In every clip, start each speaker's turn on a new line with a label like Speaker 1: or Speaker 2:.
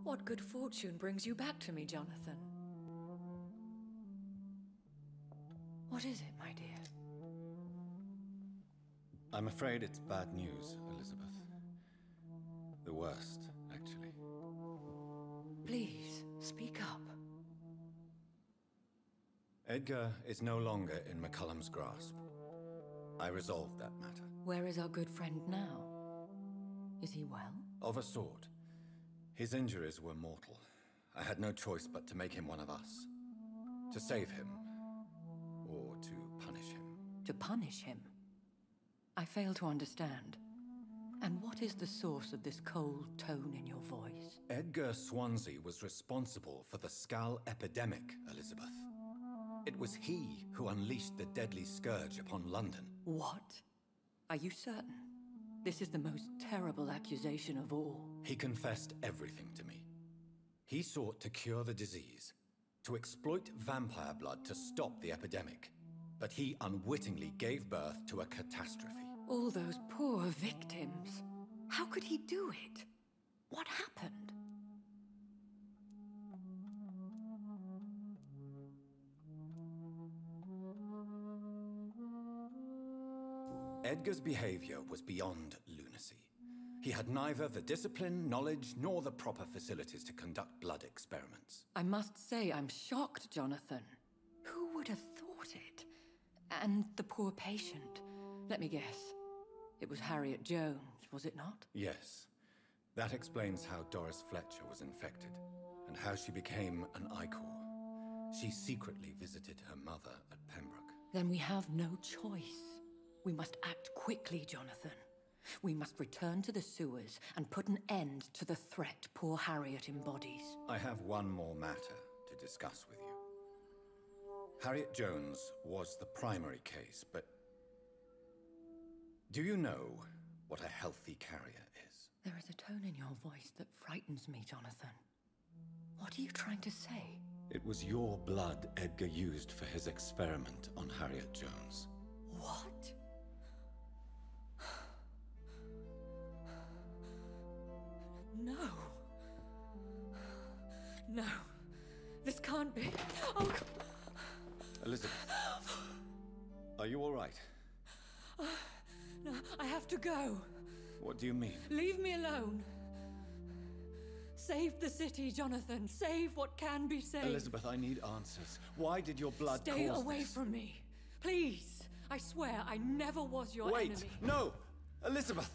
Speaker 1: What good fortune brings you back to me, Jonathan? What is it, my dear?
Speaker 2: I'm afraid it's bad news, Elizabeth. The worst, actually.
Speaker 1: Please, speak up.
Speaker 2: Edgar is no longer in McCullum's grasp. I resolved that matter.
Speaker 1: Where is our good friend now? Is he well?
Speaker 2: Of a sort. His injuries were mortal. I had no choice but to make him one of us. To save him. Or to punish him.
Speaker 1: To punish him? I fail to understand. And what is the source of this cold tone in your voice?
Speaker 2: Edgar Swansea was responsible for the Skull epidemic, Elizabeth. It was he who unleashed the deadly scourge upon London.
Speaker 1: What? Are you certain? This is the most terrible accusation of all.
Speaker 2: He confessed everything to me. He sought to cure the disease, to exploit vampire blood to stop the epidemic. But he unwittingly gave birth to a catastrophe.
Speaker 1: All those poor victims. How could he do it? What happened?
Speaker 2: Edgar's behavior was beyond lunacy. He had neither the discipline, knowledge, nor the proper facilities to conduct blood experiments.
Speaker 1: I must say I'm shocked, Jonathan. Who would have thought it? And the poor patient. Let me guess. It was Harriet Jones, was it not?
Speaker 2: Yes. That explains how Doris Fletcher was infected, and how she became an Icor. She secretly visited her mother at Pembroke.
Speaker 1: Then we have no choice. We must act quickly, Jonathan. We must return to the sewers and put an end to the threat poor Harriet embodies.
Speaker 2: I have one more matter to discuss with you. Harriet Jones was the primary case, but do you know what a healthy carrier is?
Speaker 1: There is a tone in your voice that frightens me, Jonathan. What are you trying to say?
Speaker 2: It was your blood Edgar used for his experiment on Harriet Jones.
Speaker 1: What? No. No. This can't be. Oh,
Speaker 2: Elizabeth, are you all right?
Speaker 1: no, I have to go.
Speaker 2: What do you mean?
Speaker 1: Leave me alone. Save the city, Jonathan. Save what can be saved.
Speaker 2: Elizabeth, I need answers. Why did your blood
Speaker 1: Stay
Speaker 2: cause
Speaker 1: away
Speaker 2: this?
Speaker 1: from me. Please. I swear I never was your
Speaker 2: Wait!
Speaker 1: enemy.
Speaker 2: No! Elizabeth!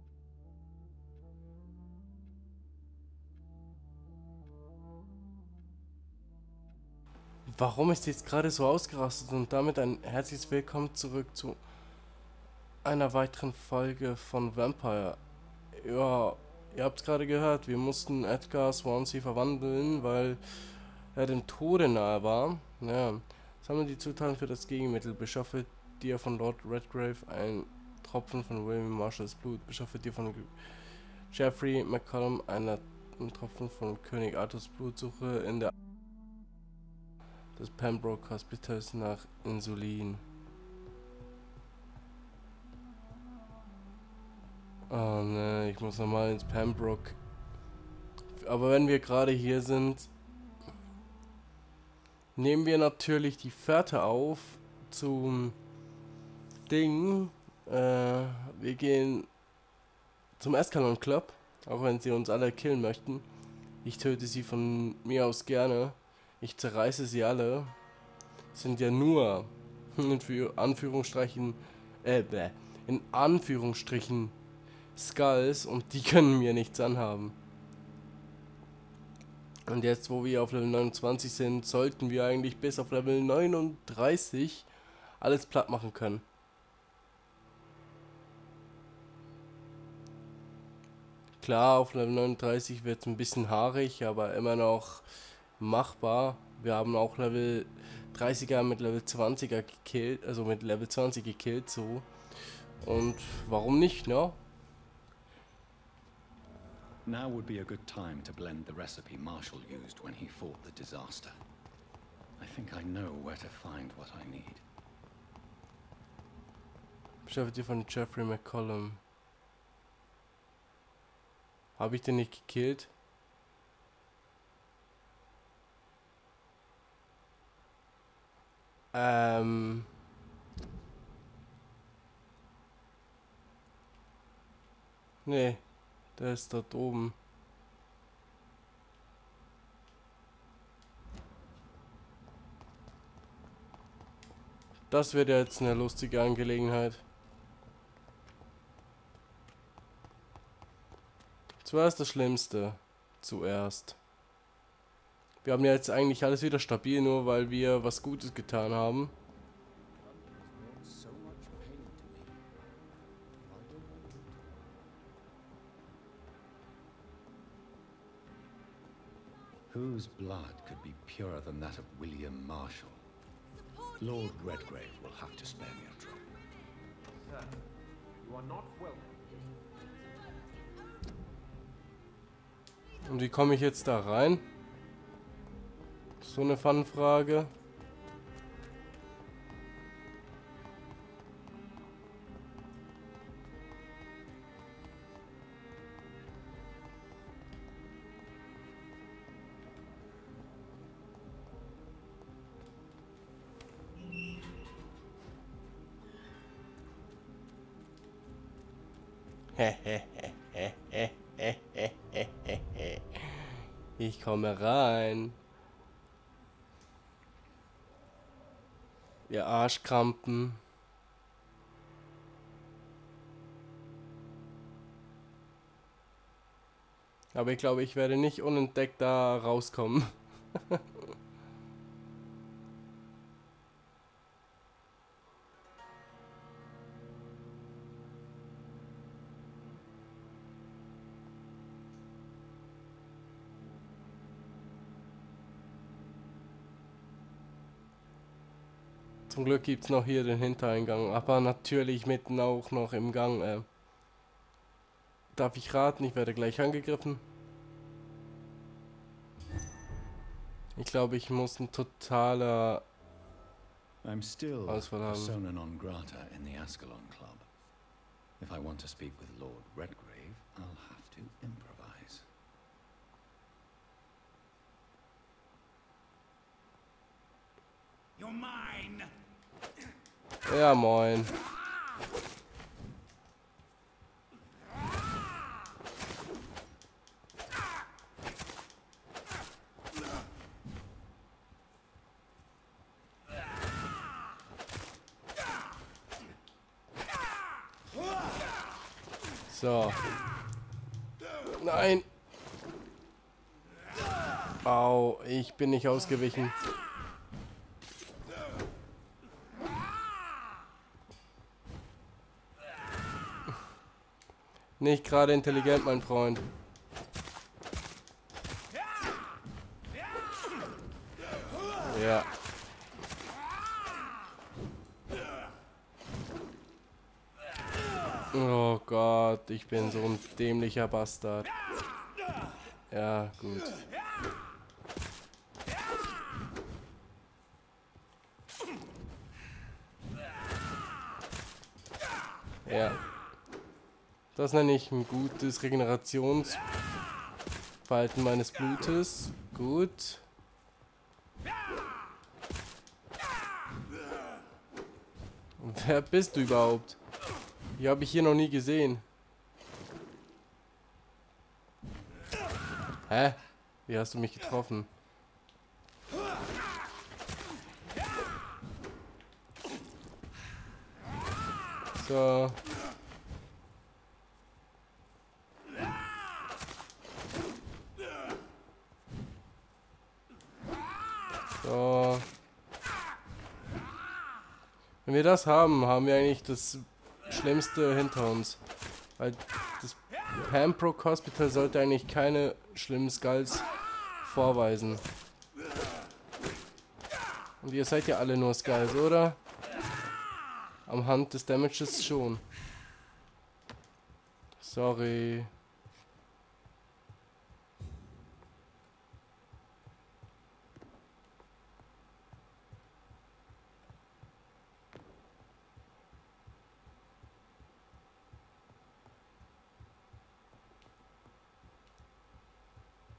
Speaker 3: Warum ist jetzt gerade so ausgerastet? Und damit ein herzliches Willkommen zurück zu einer weiteren Folge von Vampire. Ja, ihr habt es gerade gehört, wir mussten Edgar Swansea verwandeln, weil er dem Tode nahe war. Ja, sammle die Zutaten für das Gegenmittel, beschaffe dir von Lord Redgrave einen Tropfen von William Marshalls Blut, beschaffe dir von Geoffrey McCullum einen Tropfen von König Arthurs Blut, suche in der des Pembroke Hospitals nach Insulin. Oh ne, ich muss nochmal ins Pembroke. Aber wenn wir gerade hier sind, nehmen wir natürlich die Fährte auf zum Ding. Wir gehen zum Escalon Club, auch wenn sie uns alle killen möchten. Ich töte sie von mir aus gerne. Ich zerreiße sie alle. Sind ja nur in Anführungsstrichen Skulls und die können mir nichts anhaben. Und jetzt, wo wir auf Level 29 sind, sollten wir eigentlich bis auf Level 39 alles platt machen können. Klar, auf Level 39 wird es ein bisschen haarig, aber immer noch machbar. Wir haben auch Level 30er mit Level 20er gekillt, also mit Level 20 gekillt, so. Und warum nicht, ne?
Speaker 2: Now would be a good time to blend the recipe Marshall used when he fought the disaster. I think I know where to find what I need.
Speaker 3: Beschaffe dir von Geoffrey McCullum. Habe ich den nicht gekillt? Nee, der ist dort oben. Das wird jetzt eine lustige Angelegenheit. Zuerst das Schlimmste. Zuerst. Wir haben ja jetzt eigentlich alles wieder stabil, nur weil wir was Gutes getan haben.
Speaker 2: Whose blood could be purer than that of William Marshall? Lord Redgrave will have to spare me a drop.
Speaker 4: Sir, you are not welcome.
Speaker 3: Und wie komme ich jetzt da rein? So eine Fun-Frage. Ich komme rein. Ihr Arschkrampen. Aber ich glaube, ich werde nicht unentdeckt da rauskommen. Zum Glück gibt es noch hier den Hintereingang, aber natürlich mitten auch noch im Gang. Darf ich raten, ich werde gleich angegriffen. Ich glaube, ich muss ein totaler
Speaker 2: I'm still
Speaker 3: Auswahl haben.
Speaker 2: persona non grata in the Ascalon Club. If I want to speak with Lord Redgrave, I'll have to improvise.
Speaker 4: You're mine!
Speaker 3: Ja, moin. So. Nein. Au, ich bin nicht ausgewichen. Nicht gerade intelligent, mein Freund. Ja. Oh Gott, ich bin so ein dämlicher Bastard. Ja, gut. Ja. Das nenne ich ein gutes Regenerationsverhalten meines Blutes. Gut. Und wer bist du überhaupt? Die habe ich hier noch nie gesehen. Hä? Wie hast du mich getroffen? So. So. Wenn wir das haben, haben wir eigentlich das Schlimmste hinter uns. Weil das Pembroke Hospital sollte eigentlich keine schlimmen Skulls vorweisen. Und ihr seid ja alle nur Skulls, oder? Am Hand des Damages schon. Sorry.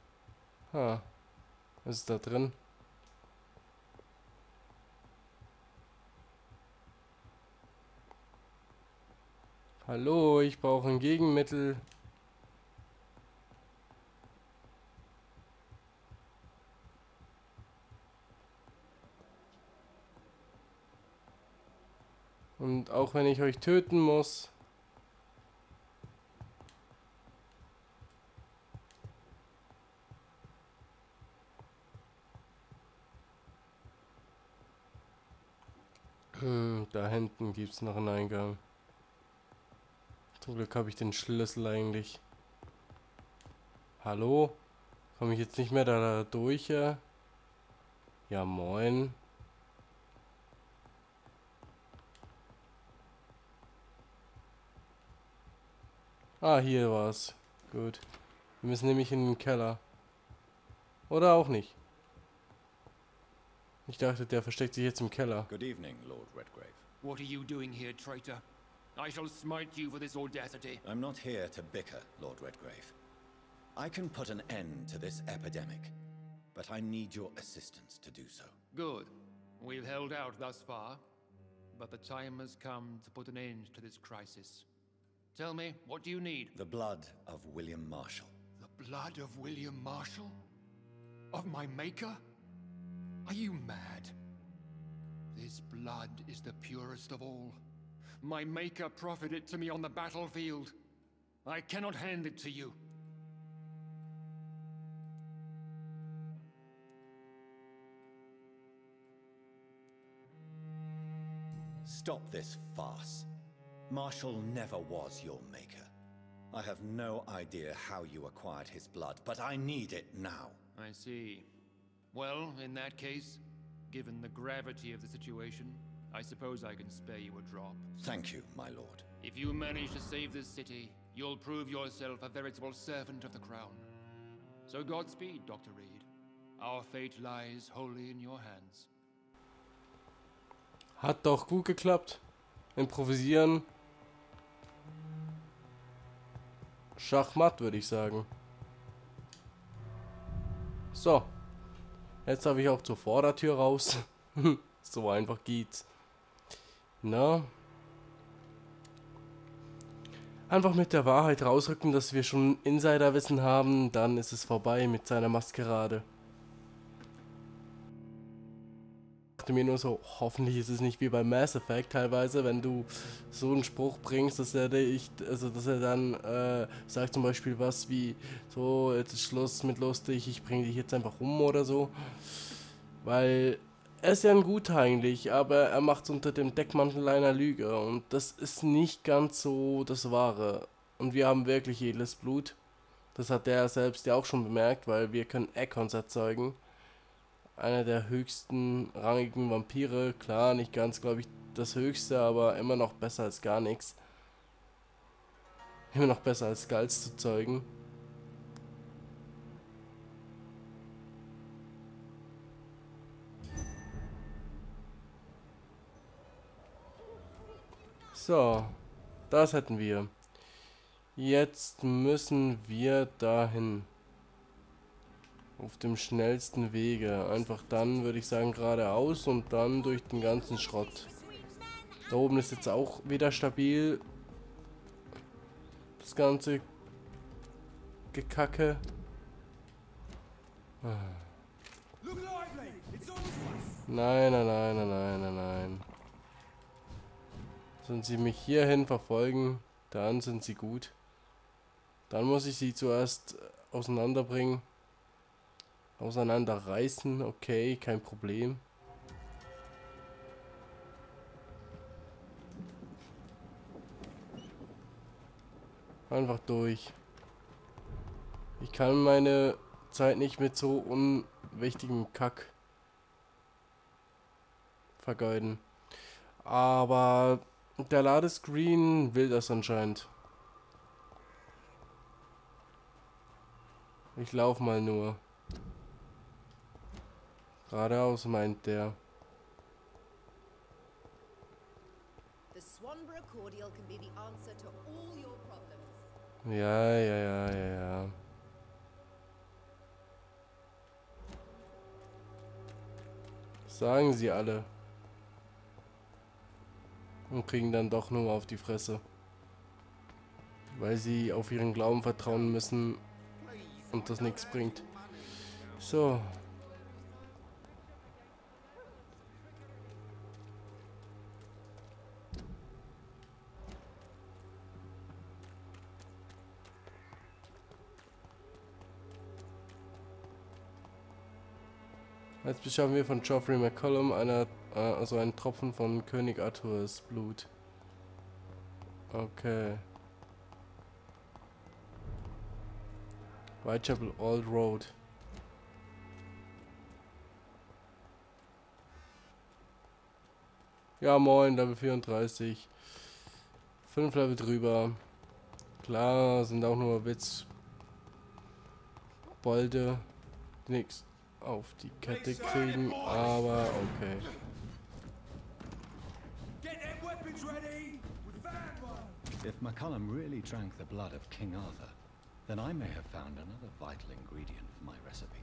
Speaker 3: Was ist da drin? Hallo, ich brauche ein Gegenmittel. Und auch wenn ich euch töten muss. Da hinten gibt es noch einen Eingang. Zum Glück habe ich den Schlüssel eigentlich. Hallo? Komme ich jetzt nicht mehr da durch? Ja, moin. Ah, hier war's. Gut. Wir müssen nämlich in den Keller. Oder auch nicht. Ich dachte, der versteckt sich jetzt im Keller.
Speaker 2: Good evening, Lord Redgrave.
Speaker 4: What are you doing here, traitor? I shall smite you for this audacity.
Speaker 2: I'm not here to bicker, Lord Redgrave. I can put an end to this epidemic, but I need your assistance to do so.
Speaker 4: Good. We've held out thus far, but the time has come to put an end to this crisis. Tell me, what do you need?
Speaker 2: The blood of William Marshall.
Speaker 4: The blood of William Marshall? Of my maker? Are you mad? This blood is the purest of all. My maker proffered it to me on the battlefield. I cannot hand it to you.
Speaker 2: Stop this farce. Marshall never was your maker. I have no idea how you acquired his blood, but I need it now.
Speaker 4: I see. Well, in that case, given the gravity of the situation, I suppose I can spare you a drop.
Speaker 2: Thank you, my lord.
Speaker 4: If you manage to save this city, you'll prove yourself a veritable servant of the crown. So Godspeed, Dr. Reed. Our fate lies wholly in your hands.
Speaker 3: Hat doch gut geklappt. Improvisieren. Schachmatt, würde ich sagen. So. Jetzt habe ich auch zur Vordertür raus. So einfach geht's. Na? Einfach mit der Wahrheit rausrücken, dass wir schon Insiderwissen haben, dann ist es vorbei mit seiner Maskerade. Ich dachte mir nur so, hoffentlich ist es nicht wie bei Mass Effect teilweise, wenn du so einen Spruch bringst, dass er dann sagt zum Beispiel was wie, so, jetzt ist Schluss mit lustig, ich bringe dich jetzt einfach um oder so. Weil er ist ja ein Guter eigentlich, aber er macht es unter dem Deckmantel einer Lüge und das ist nicht ganz so das Wahre. Und wir haben wirklich edles Blut. Das hat er selbst ja auch schon bemerkt, weil wir können Acorns erzeugen. Einer der höchsten rangigen Vampire, klar, nicht ganz, glaube ich, das höchste, aber immer noch besser als gar nichts. Immer noch besser als Skulls zu zeugen. So, das hätten wir. Jetzt müssen wir dahin. Auf dem schnellsten Wege. Einfach dann, würde ich sagen, geradeaus und dann durch den ganzen Schrott. Da oben ist jetzt auch wieder stabil. Das ganze Gekacke. Nein, nein, nein, nein, nein, nein, nein. Wenn sie mich hierhin verfolgen, dann sind sie gut. Dann muss ich sie zuerst auseinanderbringen. Auseinanderreißen, okay, kein Problem. Einfach durch. Ich kann meine Zeit nicht mit so unwichtigem Kack vergeuden. Aber der Ladescreen will das anscheinend. Ich laufe mal nur. Geradeaus meint der. Ja. Sagen sie alle. Und kriegen dann doch nur auf die Fresse. weil sie auf ihren Glauben vertrauen müssen und das nichts bringt. So. Jetzt beschaffen wir von Geoffrey McCollum also einen Tropfen von König Arthurs Blut. Okay. Whitechapel Old Road. Ja moin, Level 34. 5 Level drüber. Klar, sind auch nur Witzbolde, die nix auf die Kette kriegen, aber okay.
Speaker 2: If McCullum really drank the blood of King Arthur, then I may have found another vital ingredient for my recipe.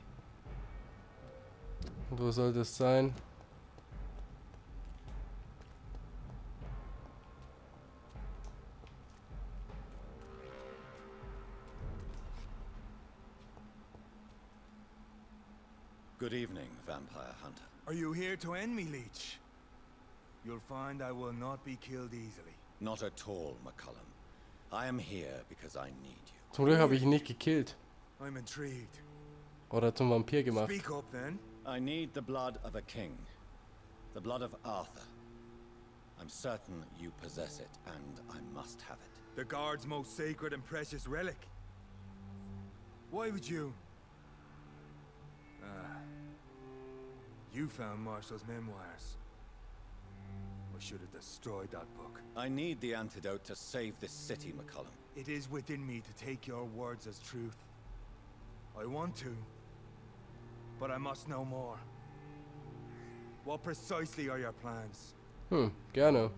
Speaker 3: Und wo soll das sein?
Speaker 2: Good evening, vampire hunter.
Speaker 5: Are you here to end me, Leech? You'll find I will not be killed easily.
Speaker 2: Not at all, McCullum. I am here because I need you.
Speaker 3: Zum Glück habe ich ihn nicht gekillt.
Speaker 5: I'm intrigued.
Speaker 3: Oder zum Vampir gemacht.
Speaker 5: Speak up, then.
Speaker 2: I need the blood of a king. The blood of Arthur. I'm certain you possess it, and I must have it.
Speaker 5: The guard's most sacred and precious relic. Why would you? You found Marshall's memoirs. I should have destroyed that book.
Speaker 2: I need the antidote to save this city, McCullum.
Speaker 5: It is within me to take your words as truth. I want to, but I must know more. What precisely are your plans?
Speaker 3: Gerne.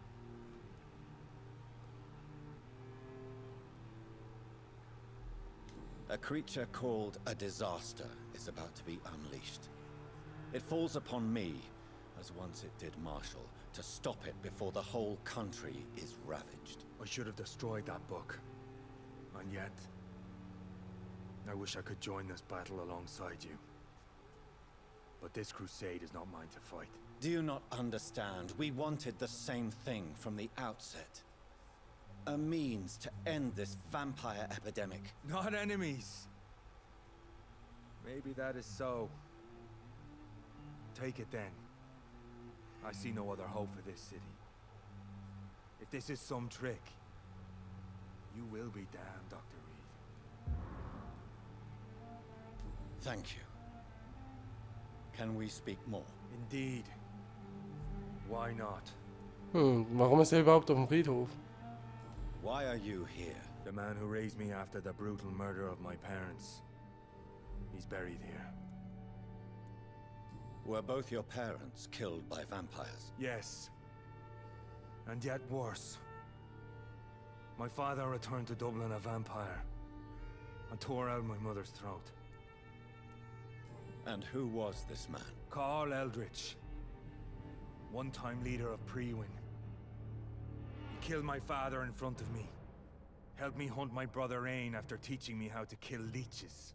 Speaker 2: A creature called a disaster is about to be unleashed. It falls upon me, as once it did Marshall, to stop it before the whole country is ravaged.
Speaker 5: I should have destroyed that book. And yet, I wish I could join this battle alongside you. But this crusade is not mine to fight.
Speaker 2: Do you not understand? We wanted the same thing from the outset. A means to end this vampire epidemic.
Speaker 5: Not enemies. Maybe that is so. Take it then. I see no other hope for this city. If this is some trick, you will be damned, Dr. Reed.
Speaker 2: Thank you. Can we speak more?
Speaker 5: Indeed. Why not?
Speaker 3: Warum ist er überhaupt auf dem Friedhof?
Speaker 2: Why are you here?
Speaker 5: The man who raised me after the brutal murder of my parents. He's buried here.
Speaker 2: Were both your parents killed by vampires?
Speaker 5: Yes. And yet worse. My father returned to Dublin a vampire and tore out my mother's throat.
Speaker 2: And who was this man?
Speaker 5: Carl Eldritch. One-time leader of Priwen. He killed my father in front of me. Helped me hunt my brother Ain after teaching me how to kill leeches.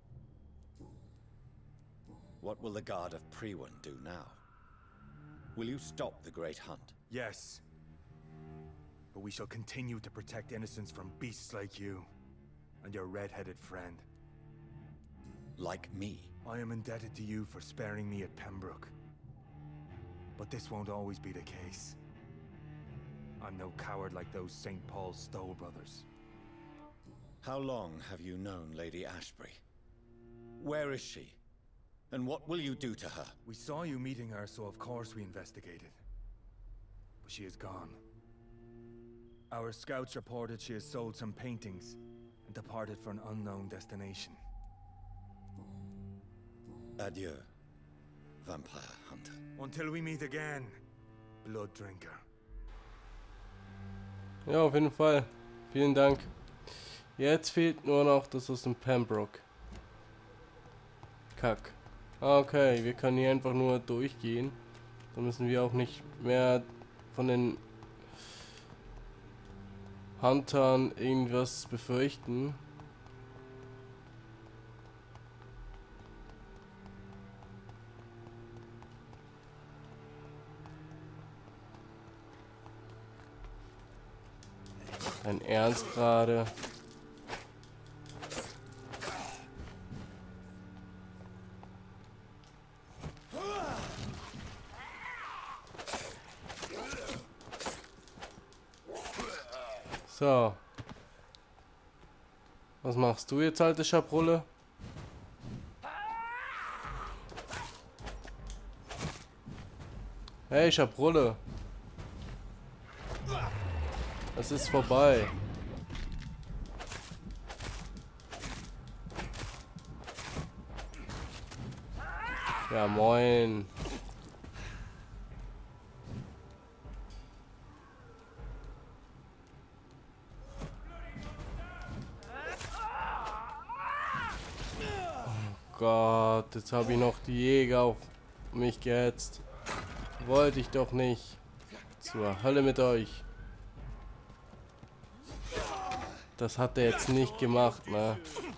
Speaker 2: What will the Guard of Priwen do now? Will you stop the Great Hunt?
Speaker 5: Yes. But we shall continue to protect innocents from beasts like you and your red-headed friend.
Speaker 2: Like me?
Speaker 5: I am indebted to you for sparing me at Pembroke. But this won't always be the case. I'm no coward like those St. Paul's Stowe brothers.
Speaker 2: How long have you known Lady Ashbury? Where is she? And what will you do to her?
Speaker 5: We saw you meeting her, so of course we investigated. But she is gone. Our scouts reported she has sold some paintings and departed for an unknown destination.
Speaker 2: Adieu, vampire hunter.
Speaker 5: Until we meet again, blood drinker.
Speaker 3: Ja, auf jeden Fall. Vielen Dank. Jetzt fehlt nur noch das aus dem Pembroke. Kack. Okay, wir können hier einfach nur durchgehen. Dann müssen wir auch nicht mehr von den Huntern irgendwas befürchten. Dein Ernst gerade? So. Was machst du jetzt, alte Schabrulle? Hey, Schabrulle. Es ist vorbei. Ja, moin. Oh Gott, jetzt habe ich noch die Jäger auf mich gehetzt. Wollte ich doch nicht. Zur Hölle mit euch. Das hat er jetzt nicht gemacht, ne?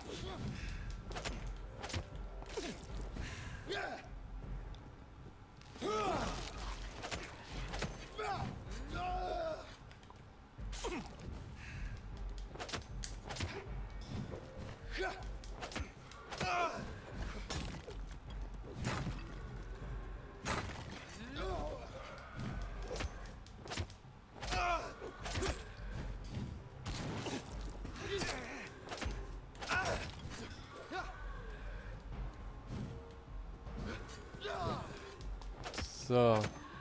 Speaker 3: So.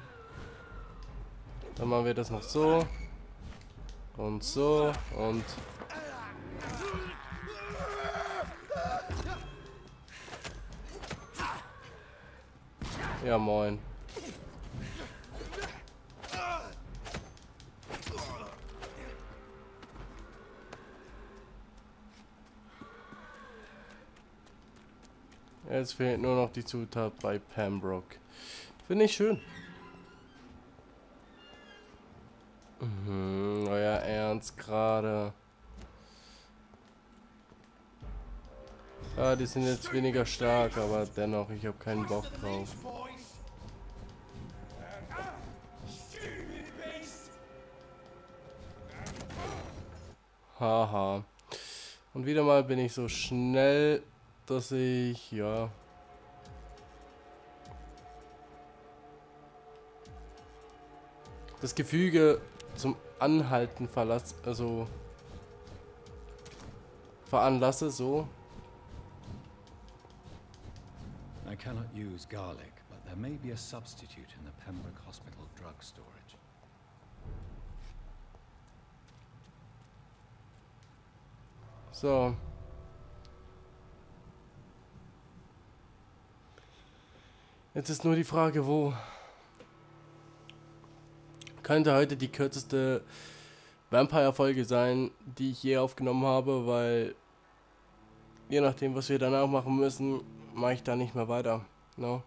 Speaker 3: Dann machen wir das noch so. Und so. Und... Ja, moin. Jetzt fehlt nur noch die Zutat bei Pembroke. Finde ich schön. Euer Ernst gerade. Ja, die sind jetzt weniger stark, aber dennoch, ich habe keinen Bock drauf. Haha. Und wieder mal bin ich so schnell, dass ich, ja... das Gefüge zum Anhalten veranlasse, so.
Speaker 2: I cannot use garlic, but there may be a substitute in the Pembroke Hospital drug storage.
Speaker 3: So. Jetzt ist nur die Frage, wo. Könnte heute die kürzeste Vampire-Folge sein, die ich je aufgenommen habe, weil je nachdem, was wir danach machen müssen, mache ich da nicht mehr weiter. No?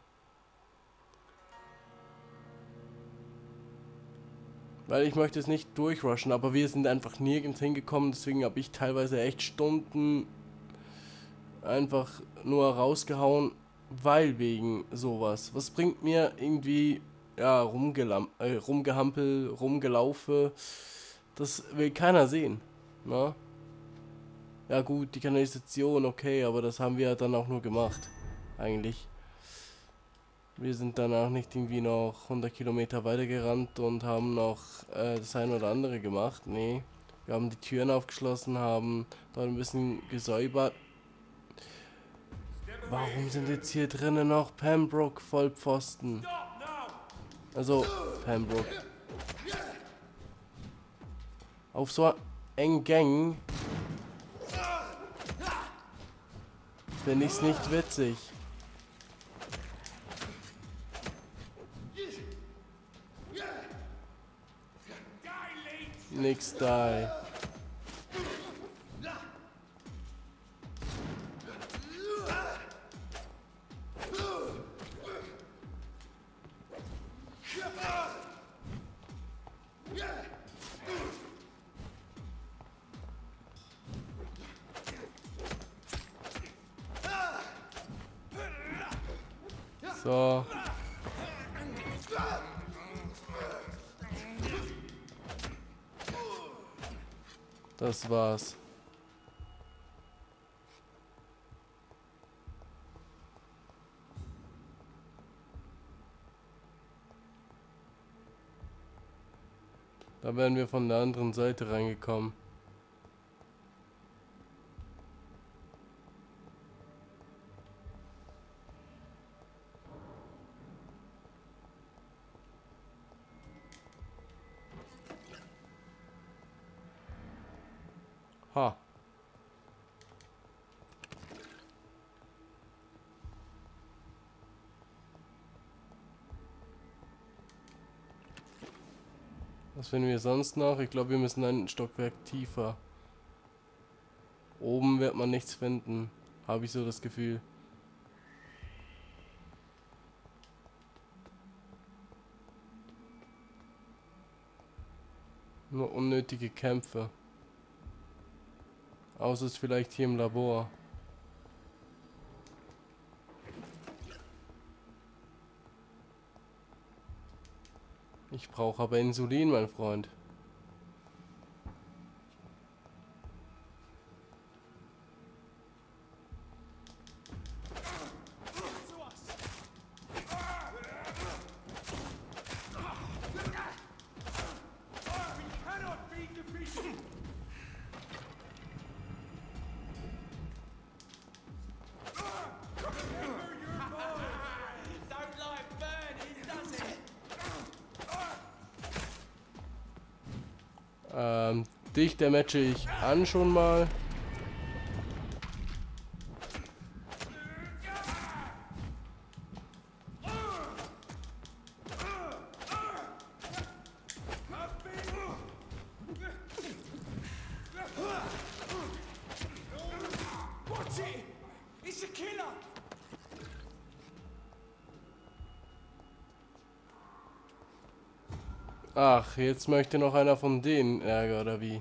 Speaker 3: Weil ich möchte es nicht durchrushen, aber wir sind einfach nirgends hingekommen, deswegen habe ich teilweise echt Stunden einfach nur rausgehauen, weil wegen sowas. Was bringt mir irgendwie... ja, rumgehampel, rumgelaufe, das will keiner sehen, ne? Ja gut, die Kanalisation, okay, aber das haben wir dann auch nur gemacht, eigentlich. Wir sind danach nicht irgendwie noch 100 Kilometer weiter gerannt und haben noch das eine oder andere gemacht, nee. Wir haben die Türen aufgeschlossen, haben dort ein bisschen gesäubert. Warum sind jetzt hier drinnen noch Pembroke Vollpfosten? Also, Pembroke. Auf so engen Gängen finde ich's nicht witzig. Nix die. So. Das war's. Da wären wir von der anderen Seite reingekommen. Ha. Was finden wir sonst noch? Ich glaube, wir müssen ein Stockwerk tiefer. Oben wird man nichts finden. Habe ich so das Gefühl. Nur unnötige Kämpfe. Außer es vielleicht hier im Labor. Ich brauche aber Insulin, mein Freund. Dich, der matche ich an schon mal. Ach, jetzt möchte noch einer von denen Ärger, oder wie?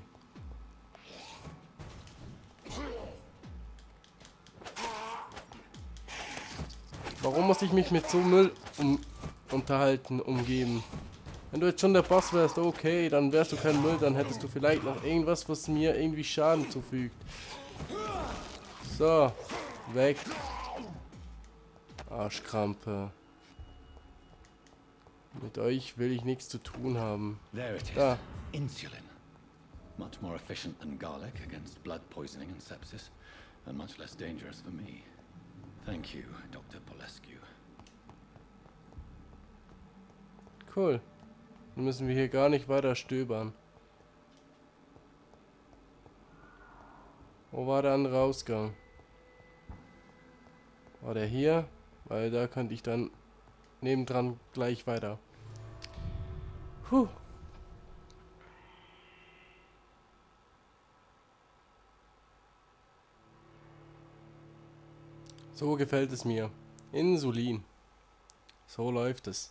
Speaker 3: Warum muss ich mich mit so Müll umgeben? Wenn du jetzt schon der Boss wärst, okay, dann wärst du kein Müll, dann hättest du vielleicht noch irgendwas, was mir irgendwie Schaden zufügt. So, weg. Arschkrampe. Mit euch will ich nichts zu tun haben.
Speaker 2: There it is.
Speaker 3: Da.
Speaker 2: Insulin. Much more efficient than garlic against blood poisoning and sepsis, and much less dangerous for me. Thank you, Dr. Polescu.
Speaker 3: Cool. Dann müssen wir hier gar nicht weiter stöbern. Wo war der andere Ausgang? War der hier? Weil da könnte ich dann nebendran gleich weiter. Puh. So gefällt es mir. Insulin. So läuft es.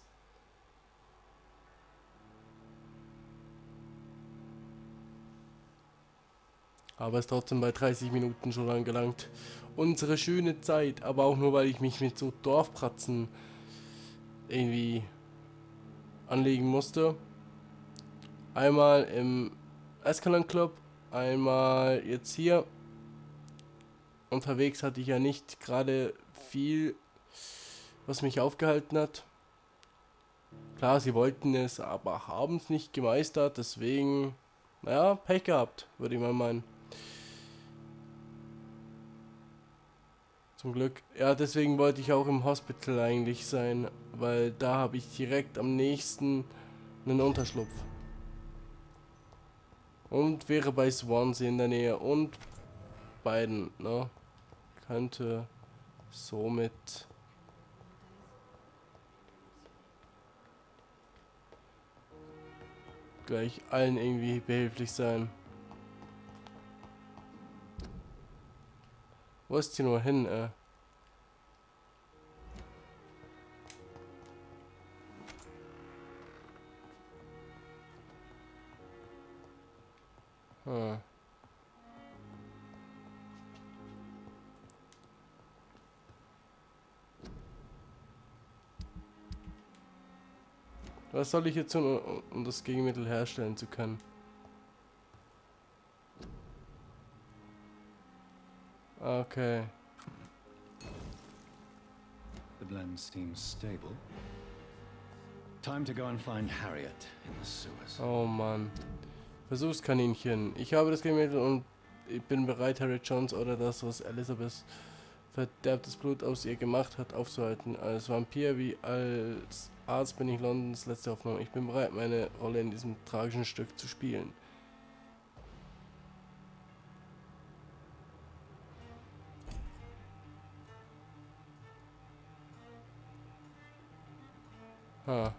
Speaker 3: Aber es ist trotzdem bei 30 Minuten schon angelangt. Unsere schöne Zeit, aber auch nur, weil ich mich mit so Dorfpratzen irgendwie anlegen musste. Einmal im Escalon Club, einmal jetzt hier. Unterwegs hatte ich ja nicht gerade viel, was mich aufgehalten hat. Klar, sie wollten es, aber haben es nicht gemeistert, deswegen, naja, Pech gehabt, würde ich mal meinen. Zum Glück. Ja, deswegen wollte ich auch im Hospital eigentlich sein, weil da habe ich direkt am nächsten einen Unterschlupf. Und wäre bei Swansea in der Nähe und beiden, ne? Könnte somit gleich allen irgendwie behilflich sein. Wo ist sie nur hin, Hm. Was soll ich jetzt tun, um das Gegenmittel herstellen zu können? Okay.
Speaker 2: The blend seems stable. Time to go and find Harriet in the sewers.
Speaker 3: Oh Mann. Versuchskaninchen. Ich habe das Gegenmittel und ich bin bereit, Harriet Jones oder das, was Elizabeth verderbtes Blut aus ihr gemacht hat, aufzuhalten. Als Vampir wie als Arzt bin ich Londons letzte Hoffnung. Ich bin bereit, meine Rolle in diesem tragischen Stück zu spielen. Ha.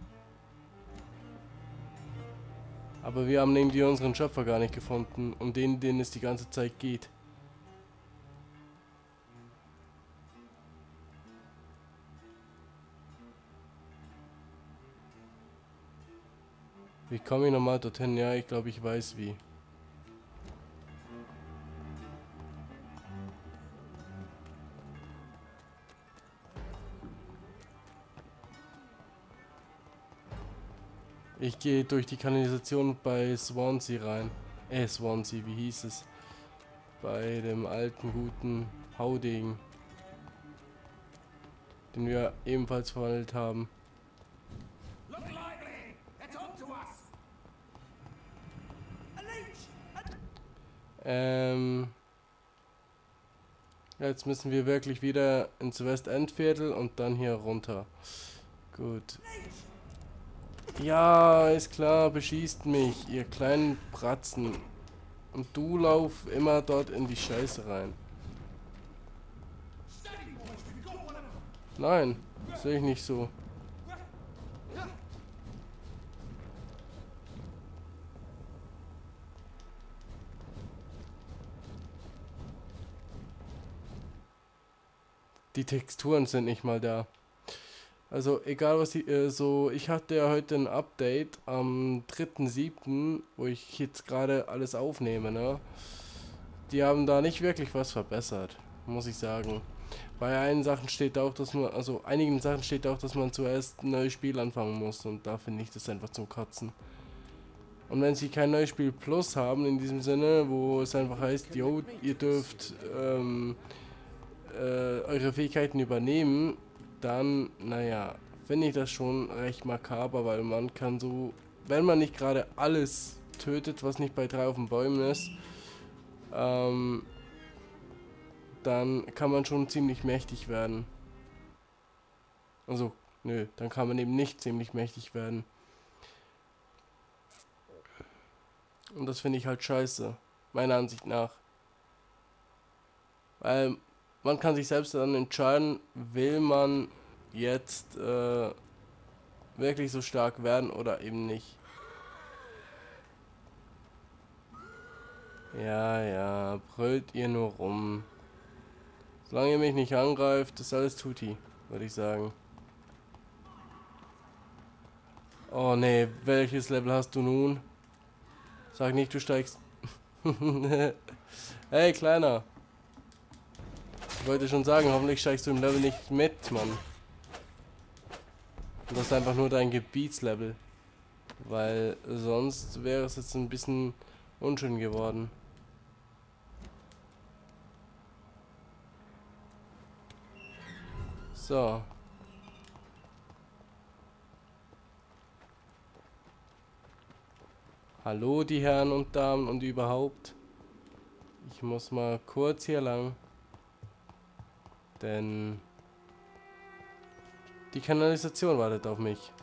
Speaker 3: Aber wir haben irgendwie unseren Schöpfer gar nicht gefunden, um den es die ganze Zeit geht. Wie komme ich nochmal dorthin? Ja, ich glaube, ich weiß wie. Ich gehe durch die Kanalisation bei Swansea rein. Swansea, wie hieß es? Bei dem alten, guten Haudegen. Den wir ebenfalls verwandelt haben. Jetzt müssen wir wirklich wieder ins Westendviertel und dann hier runter. Gut. Ja, ist klar, beschießt mich, ihr kleinen Bratzen. Und du lauf immer dort in die Scheiße rein. Nein, sehe ich nicht so. Die Texturen sind nicht mal da. Also egal was ich hatte ja heute ein Update am 3.7., wo ich jetzt gerade alles aufnehme, ne? Die haben da nicht wirklich was verbessert, muss ich sagen. Bei einigen Sachen steht auch, dass man zuerst ein neues Spiel anfangen muss und da finde ich das einfach zum Kotzen. Und wenn sie kein neues Spiel Plus haben, in diesem Sinne, wo es einfach heißt, yo, ihr dürft eure Fähigkeiten übernehmen, dann, naja, finde ich das schon recht makaber, weil man kann so, wenn man nicht gerade alles tötet, was nicht bei 3 auf den Bäumen ist, dann kann man schon ziemlich mächtig werden. Also, nö, dann kann man eben nicht ziemlich mächtig werden. Und das finde ich halt scheiße, meiner Ansicht nach. Weil man kann sich selbst dann entscheiden, will man jetzt wirklich so stark werden oder eben nicht. Ja, brüllt ihr nur rum. Solange ihr mich nicht angreift, ist alles tutti, würde ich sagen. Oh nee, welches Level hast du nun? Sag nicht, du steigst. Hey, Kleiner. Ich wollte schon sagen, hoffentlich steigst du im Level nicht mit, Mann. Und das ist einfach nur dein Gebietslevel. Weil sonst wäre es jetzt ein bisschen unschön geworden. So. Hallo, die Herren und Damen und überhaupt. Ich muss mal kurz hier lang. Denn die Kanalisation wartet auf mich.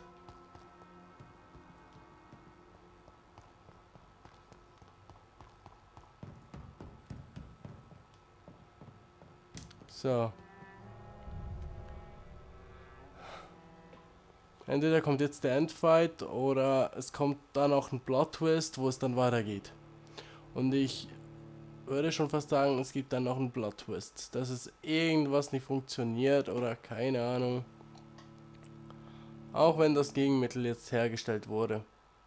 Speaker 3: So. Entweder kommt jetzt der Endfight oder es kommt dann auch ein Plot-Twist, wo es dann weitergeht. Und ich würde schon fast sagen, es gibt dann noch einen Plot-Twist. Dass es irgendwas nicht funktioniert oder keine Ahnung. Auch wenn das Gegenmittel jetzt hergestellt wurde.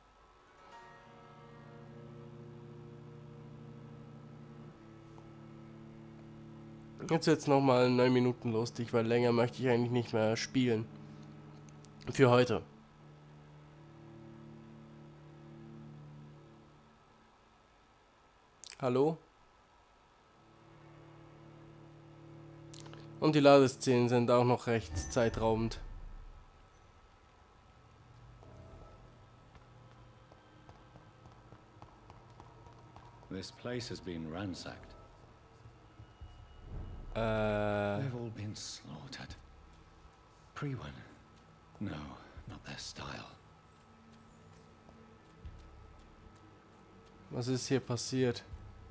Speaker 3: Jetzt wird's nochmal 9 Minuten lustig, weil länger möchte ich eigentlich nicht mehr spielen. Für heute. Hallo? Und die Ladeszenen sind auch noch recht zeitraubend.
Speaker 2: This place has been ransacked. They've all been slaughtered. Priwen? No, not their style.
Speaker 3: Was ist hier passiert?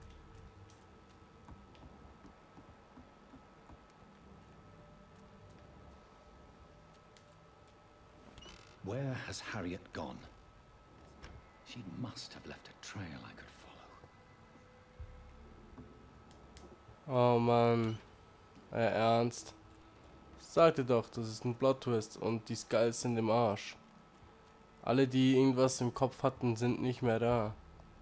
Speaker 2: Where has Harriet gone? She must have left a trail I could follow.
Speaker 3: Oh Mann. Ernst? Ich sagte doch, das ist ein Plot-Twist und die Skulls sind im Arsch. Alle, die irgendwas im Kopf hatten, sind nicht mehr da.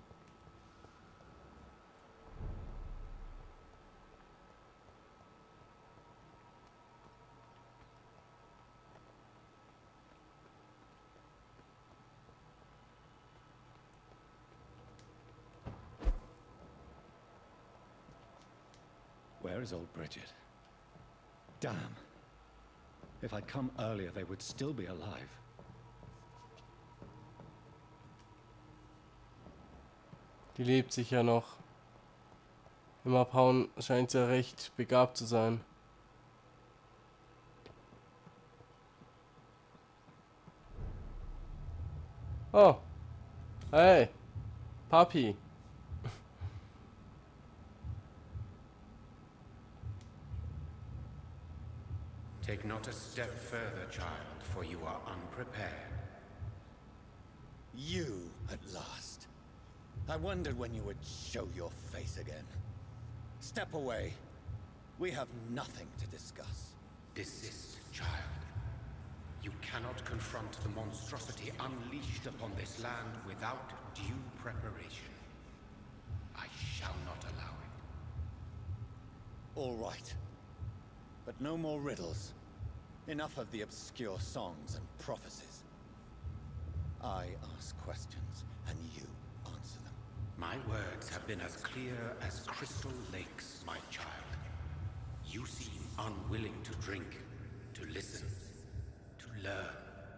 Speaker 2: Where is old Bridget? Damn. If I'd come earlier, they would still be alive.
Speaker 3: Die lebt sicher noch. Im Abhauen scheint sie ja recht begabt zu sein. Oh. Hey. Papi.
Speaker 6: Take not a step further, child, for you are unprepared.
Speaker 2: You, at last. I wondered when you would show your face again. Step away. We have nothing to discuss.
Speaker 6: Desist, child. You cannot confront the monstrosity unleashed upon this land without due preparation. I shall not allow it.
Speaker 2: All right. But no more riddles. Enough of the obscure songs and prophecies. I ask questions, and you answer them.
Speaker 6: My words have been as clear as crystal lakes, my child. You seem unwilling to drink, to listen, to learn.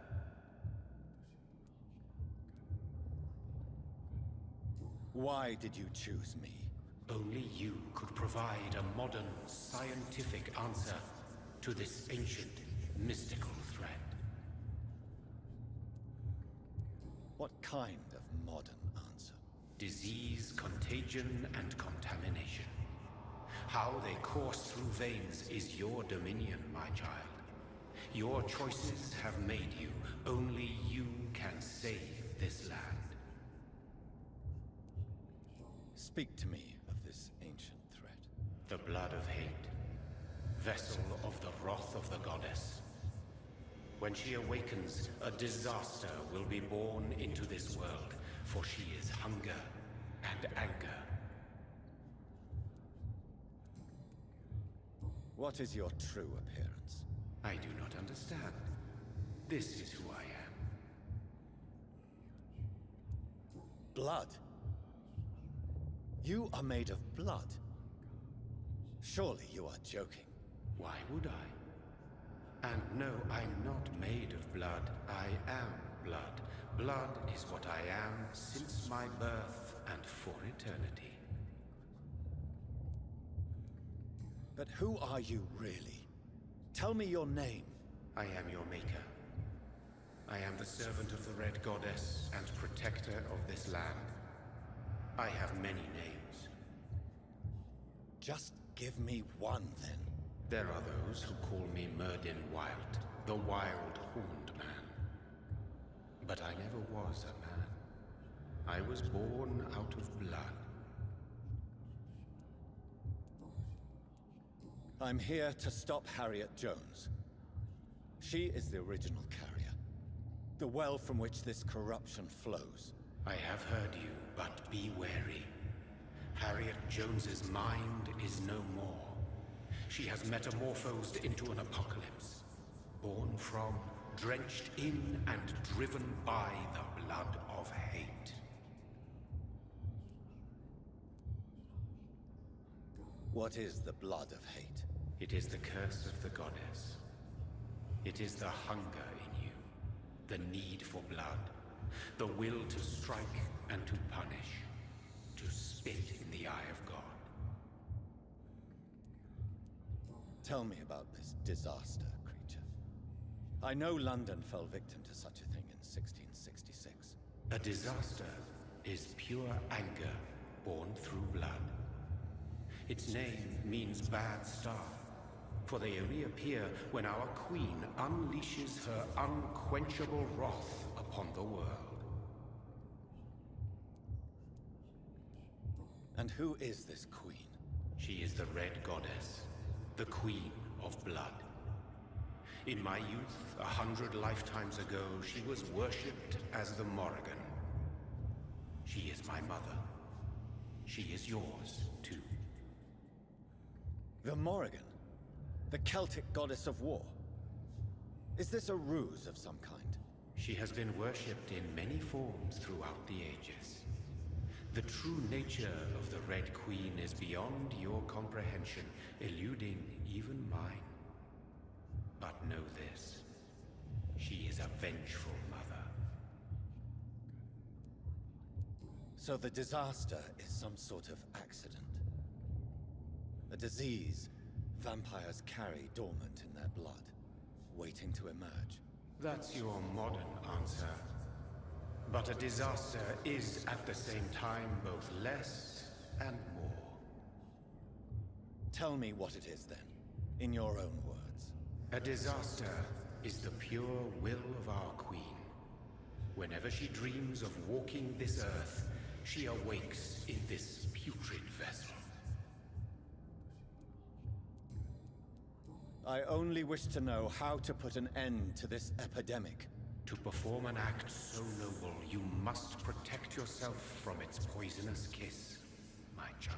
Speaker 2: Why did you choose me?
Speaker 6: Only you could provide a modern, scientific answer to this ancient, mystical threat.
Speaker 2: What kind of modern answer?
Speaker 6: Disease, contagion, and contamination. How they course through veins is your dominion, my child. Your choices have made you. Only you can save this land.
Speaker 2: Speak to me of this ancient threat.
Speaker 6: The blood of hate. Vessel of the wrath of the goddess. When she awakens, a disaster will be born into this world, for she is hunger and anger.
Speaker 2: What is your true appearance?
Speaker 6: I do not understand. This is who I am.
Speaker 2: Blood? You are made of blood. Surely you are joking.
Speaker 6: Why would I? And no, I'm not made of blood. I am blood. Blood is what I am since my birth and for eternity.
Speaker 2: But who are you really? Tell me your name.
Speaker 6: I am your maker. I am the servant of the Red Goddess and protector of this land. I have many names.
Speaker 2: Just give me one, then.
Speaker 6: There are those who call me Myrddin Wylde, the Wild Horned Man. But I never was a man. I was born out of blood.
Speaker 2: I'm here to stop Harriet Jones. She is the original carrier. The well from which this corruption flows.
Speaker 6: I have heard you, but be wary. Harriet Jones's mind is no more. She has metamorphosed into an apocalypse. Born from, drenched in, and driven by the blood of hate.
Speaker 2: What is the blood of hate?
Speaker 6: It is the curse of the goddess. It is the hunger in you, the need for blood, the will to strike and to punish, to spit in the eye of God.
Speaker 2: Tell me about this disaster, creature. I know London fell victim to such a thing in 1666.
Speaker 6: A disaster is pure anger born through blood. Its name means bad star, for they only appear when our queen unleashes her unquenchable wrath upon the world.
Speaker 2: And who is this queen?
Speaker 6: She is the Red Goddess, the Queen of Blood. In my youth, 100 lifetimes ago, she was worshipped as the Morrigan. She is my mother. She is yours, too.
Speaker 2: The Morrigan? The Celtic goddess of war? Is this a ruse of some kind?
Speaker 6: She has been worshipped in many forms throughout the ages. The true nature of the Red Queen is beyond your comprehension, eluding even mine. But know this, she is a vengeful mother.
Speaker 2: So the disaster is some sort of accident. A disease vampires carry dormant in their blood, waiting to emerge.
Speaker 6: That's your modern answer. But a disaster is at the same time both less and more.
Speaker 2: Tell me what it is then, in your own words.
Speaker 6: A disaster is the pure will of our queen. Whenever she dreams of walking this earth, she awakes in this putrid vessel.
Speaker 2: I only wish to know how to put an end to this epidemic.
Speaker 6: To perform an act so noble, you must protect yourself from its poisonous kiss, my child.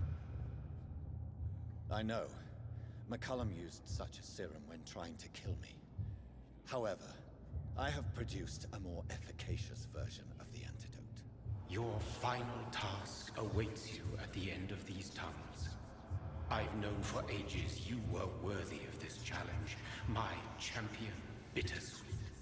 Speaker 2: I know. McCullum used such a serum when trying to kill me. However, I have produced a more efficacious version of the antidote.
Speaker 6: Your final task awaits you at the end of these tunnels. I've known for ages you were worthy of this challenge, my champion, Bittersweet.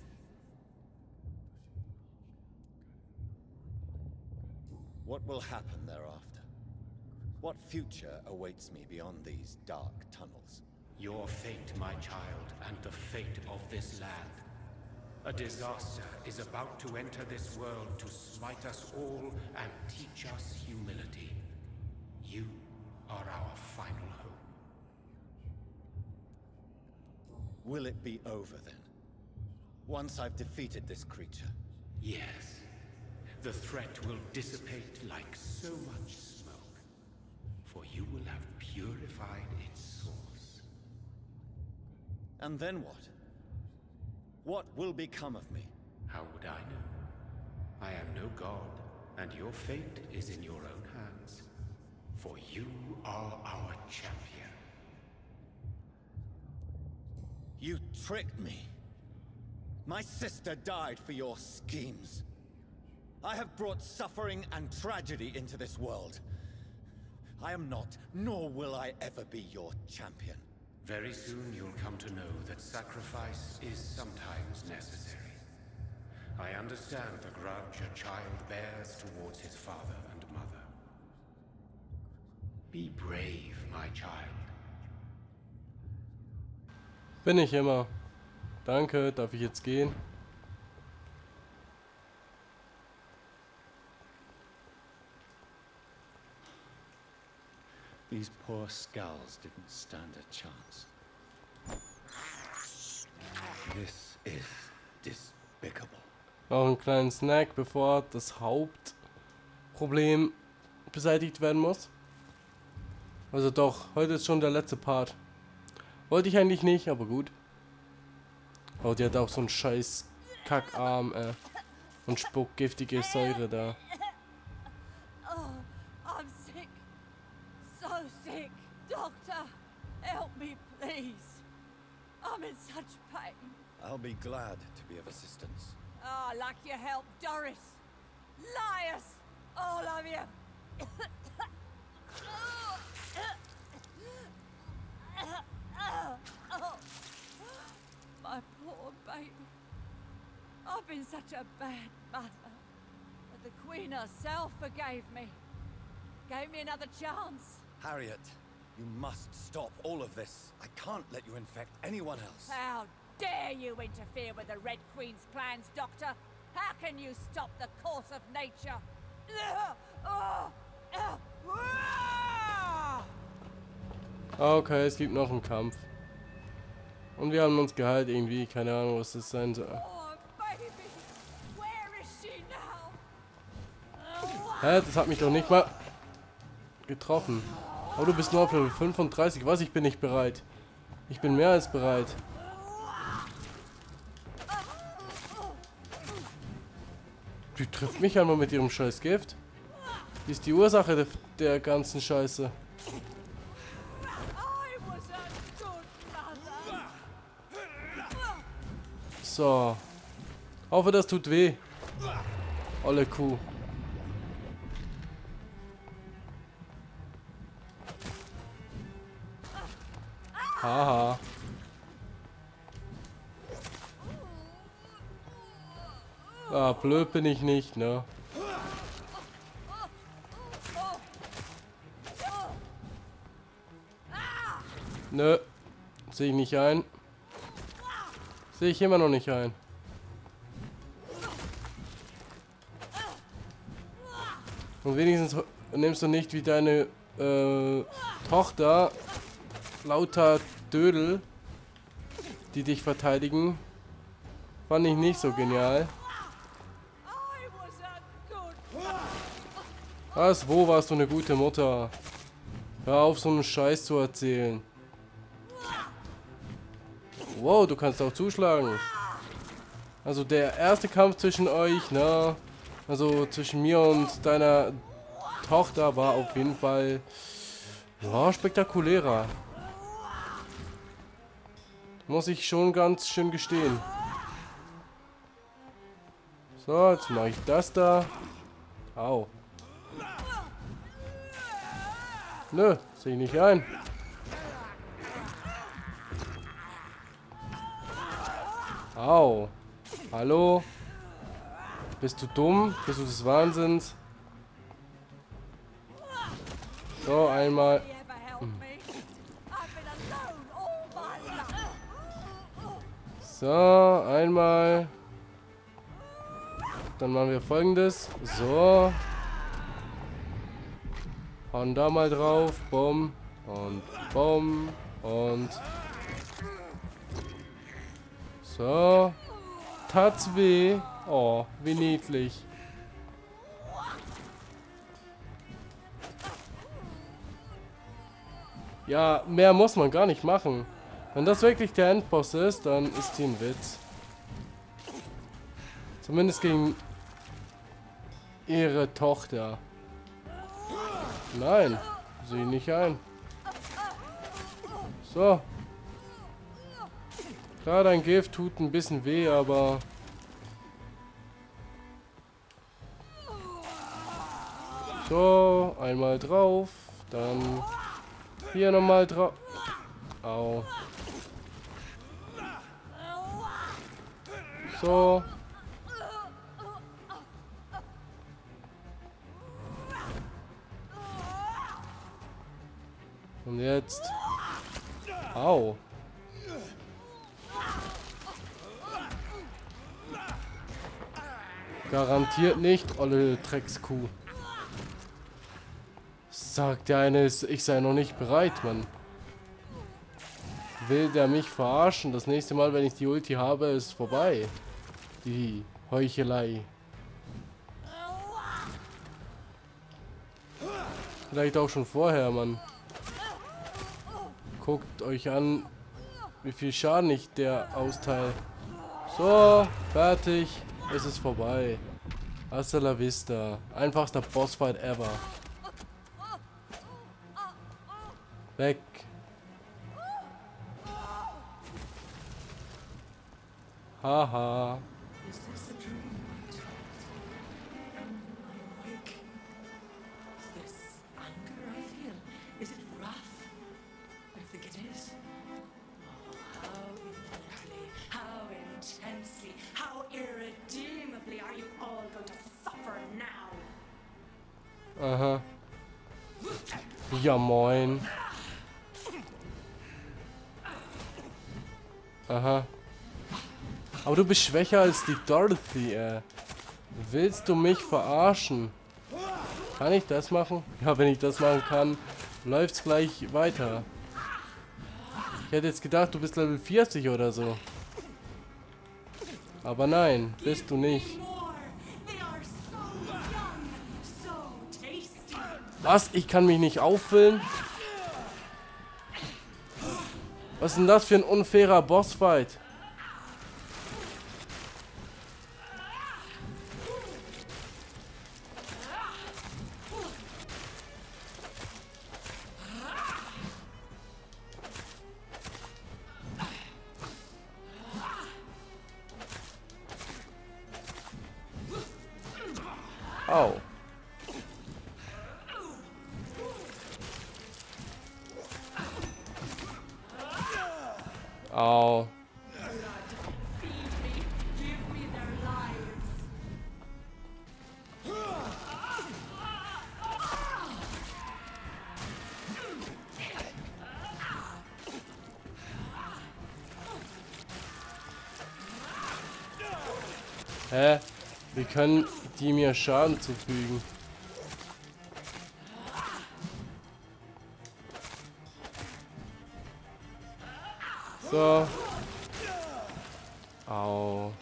Speaker 2: What will happen thereafter? What future awaits me beyond these dark tunnels?
Speaker 6: Your fate, my child, and the fate of this land. A disaster is about to enter this world to smite us all and teach us humility. You are our final hope.
Speaker 2: Will it be over then? Once I've defeated this creature?
Speaker 6: Yes. The threat will dissipate like so much smoke, for you will have purified its source.
Speaker 2: And then what? What will become of me?
Speaker 6: How would I know? I am no god, and your fate is in your own hands. For you are our champion.
Speaker 2: You tricked me. My sister died for your schemes. I have brought suffering and tragedy into this world. I am not, nor will I ever be your champion.
Speaker 6: Very soon you'll come to know that sacrifice is sometimes necessary. I understand the grudge a child bears towards his father and mother. Be brave, my child.
Speaker 3: Bin ich immer. Danke, darf ich jetzt gehen?
Speaker 2: These poor skulls didn't stand a chance. This is despicable.
Speaker 3: Noch einen kleinen Snack, bevor das Hauptproblem beseitigt werden muss. Also doch, heute ist schon der letzte Part. Wollte ich eigentlich nicht, aber gut. Oh, die hat auch so einen scheiß Kackarm, und spuckt giftige Säure da.
Speaker 7: Oh, I'm sick. So sick. Doctor, help me, please. I'm in such pain.
Speaker 2: I'll be glad to be of assistance.
Speaker 7: Oh, like your help, Doris. Liars, all of you. I've been such a bad mother. But the Queen herself forgave me. Gave me another chance.
Speaker 2: Harriet, you must stop all of this. I can't let you infect anyone else.
Speaker 7: How dare you interfere with the Red Queen's plans, Doctor? How can you stop the course of nature?
Speaker 3: Okay, es gibt noch einen Kampf. Und wir haben uns geheilt irgendwie. Keine Ahnung, was das sein soll.
Speaker 7: Oh, baby, where is she now?
Speaker 3: Hä? Das hat mich doch nicht mal getroffen. Oh, du bist nur auf Level 35. Was? Ich bin nicht bereit. Ich bin mehr als bereit. Die trifft mich einmal mit ihrem scheiß Gift. Die ist die Ursache der ganzen Scheiße.
Speaker 7: I was a good mother.
Speaker 3: So. Hoffe, das tut weh. Olle Kuh. Haha. Ah, blöd bin ich nicht, ne? Nö. Sehe ich nicht ein. Sehe ich immer noch nicht ein. Und wenigstens nimmst du nicht wie deine Tochter lauter Dödel, die dich verteidigen. Fand ich nicht so genial.
Speaker 7: I was a good.
Speaker 3: Was? Wo warst du eine gute Mutter? Hör auf, so einen Scheiß zu erzählen. Wow, du kannst auch zuschlagen. Also der erste Kampf zwischen euch, ne? Also zwischen mir und deiner Tochter war auf jeden Fall ja, spektakulärer. Muss ich schon ganz schön gestehen. So, jetzt mache ich das da. Au. Nö, sehe ich nicht ein. Au. Hallo? Bist du dumm? Bist du des Wahnsinns? So, einmal.
Speaker 7: You ever help me? I've been alone all my life.
Speaker 3: So, einmal. Dann machen wir Folgendes. So. Hauen da mal drauf. Bumm. Und bumm. Und. So. Tat's weh. Oh, wie niedlich. Ja, mehr muss man gar nicht machen. Wenn das wirklich der Endboss ist, dann ist die ein Witz. Zumindest gegen ihre Tochter. Nein, sehe ich nicht ein. So. Klar, dein Gift tut ein bisschen weh, aber... So, einmal drauf. Dann hier nochmal drauf. Au. So. Und jetzt. Au. Garantiert nicht, olle Dreckskuh. Sagt der eine, ich sei noch nicht bereit, Mann. Will der mich verarschen? Das nächste Mal, wenn ich die Ulti habe, ist vorbei. Die Heuchelei. Vielleicht auch schon vorher, Mann. Guckt euch an, wie viel Schaden ich der austeile. So, fertig. Es ist vorbei. Hasta la vista. Einfachster Bossfight ever. Weg. Haha.
Speaker 8: Is this a dream? Awake. Is this anger I feel? Is it wrath? I think it is. Oh, how infinitely, how intensely, how irredeemably
Speaker 3: Aha. Ja, moin. Aha. Aber du bist schwächer als die Dorothy, Willst du mich verarschen? Kann ich das machen? Ja, wenn ich das machen kann, läuft's gleich weiter. Ich hätte jetzt gedacht, du bist Level 40 oder so. Aber nein, bist du nicht. Was? Ich kann mich nicht auffüllen? Was ist denn das für ein unfairer Bossfight? Au. Au. Hä? Wie können die mir Schaden zufügen? So. Au.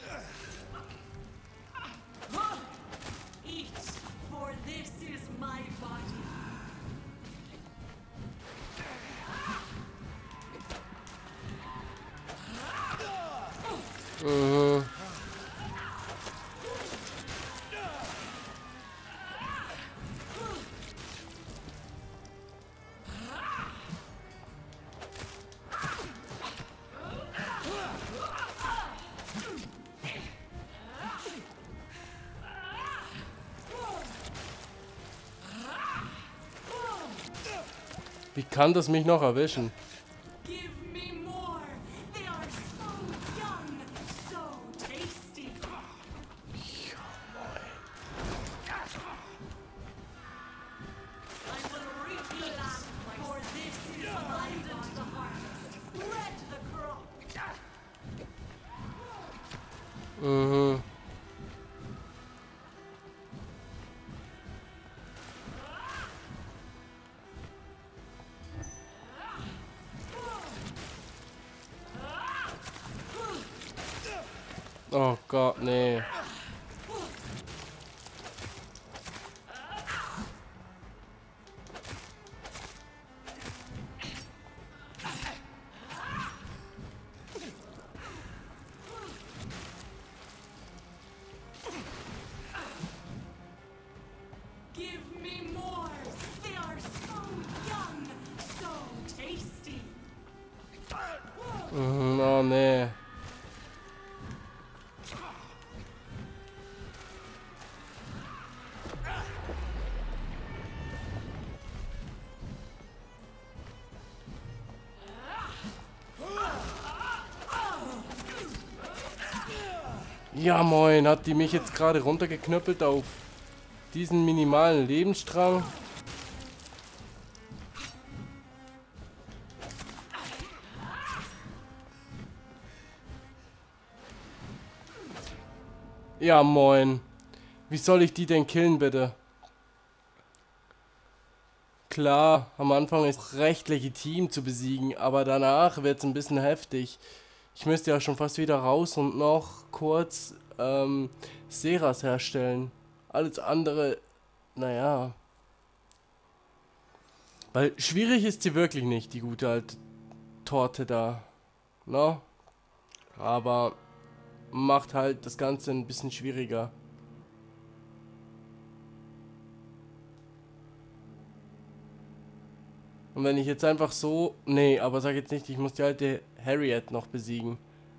Speaker 3: Mhm. Wie kann das mich noch erwischen? Mhm. Oh Gott, nee. Mhm, oh nee. Ja moin, hat die mich jetzt gerade runtergeknüppelt auf diesen minimalen Lebensstrang? Ja moin. Wie soll ich die denn killen, bitte? Klar, am Anfang ist recht legitim zu besiegen, aber danach wird es ein bisschen heftig. Ich müsste ja schon fast wieder raus und noch kurz Seras herstellen. Alles andere, naja. Weil schwierig ist sie wirklich nicht, die gute alte Torte da. No? Aber macht halt das Ganze ein bisschen schwieriger. Und wenn ich jetzt einfach so... Nee, aber sag jetzt nicht, ich muss die alte Harriet noch besiegen.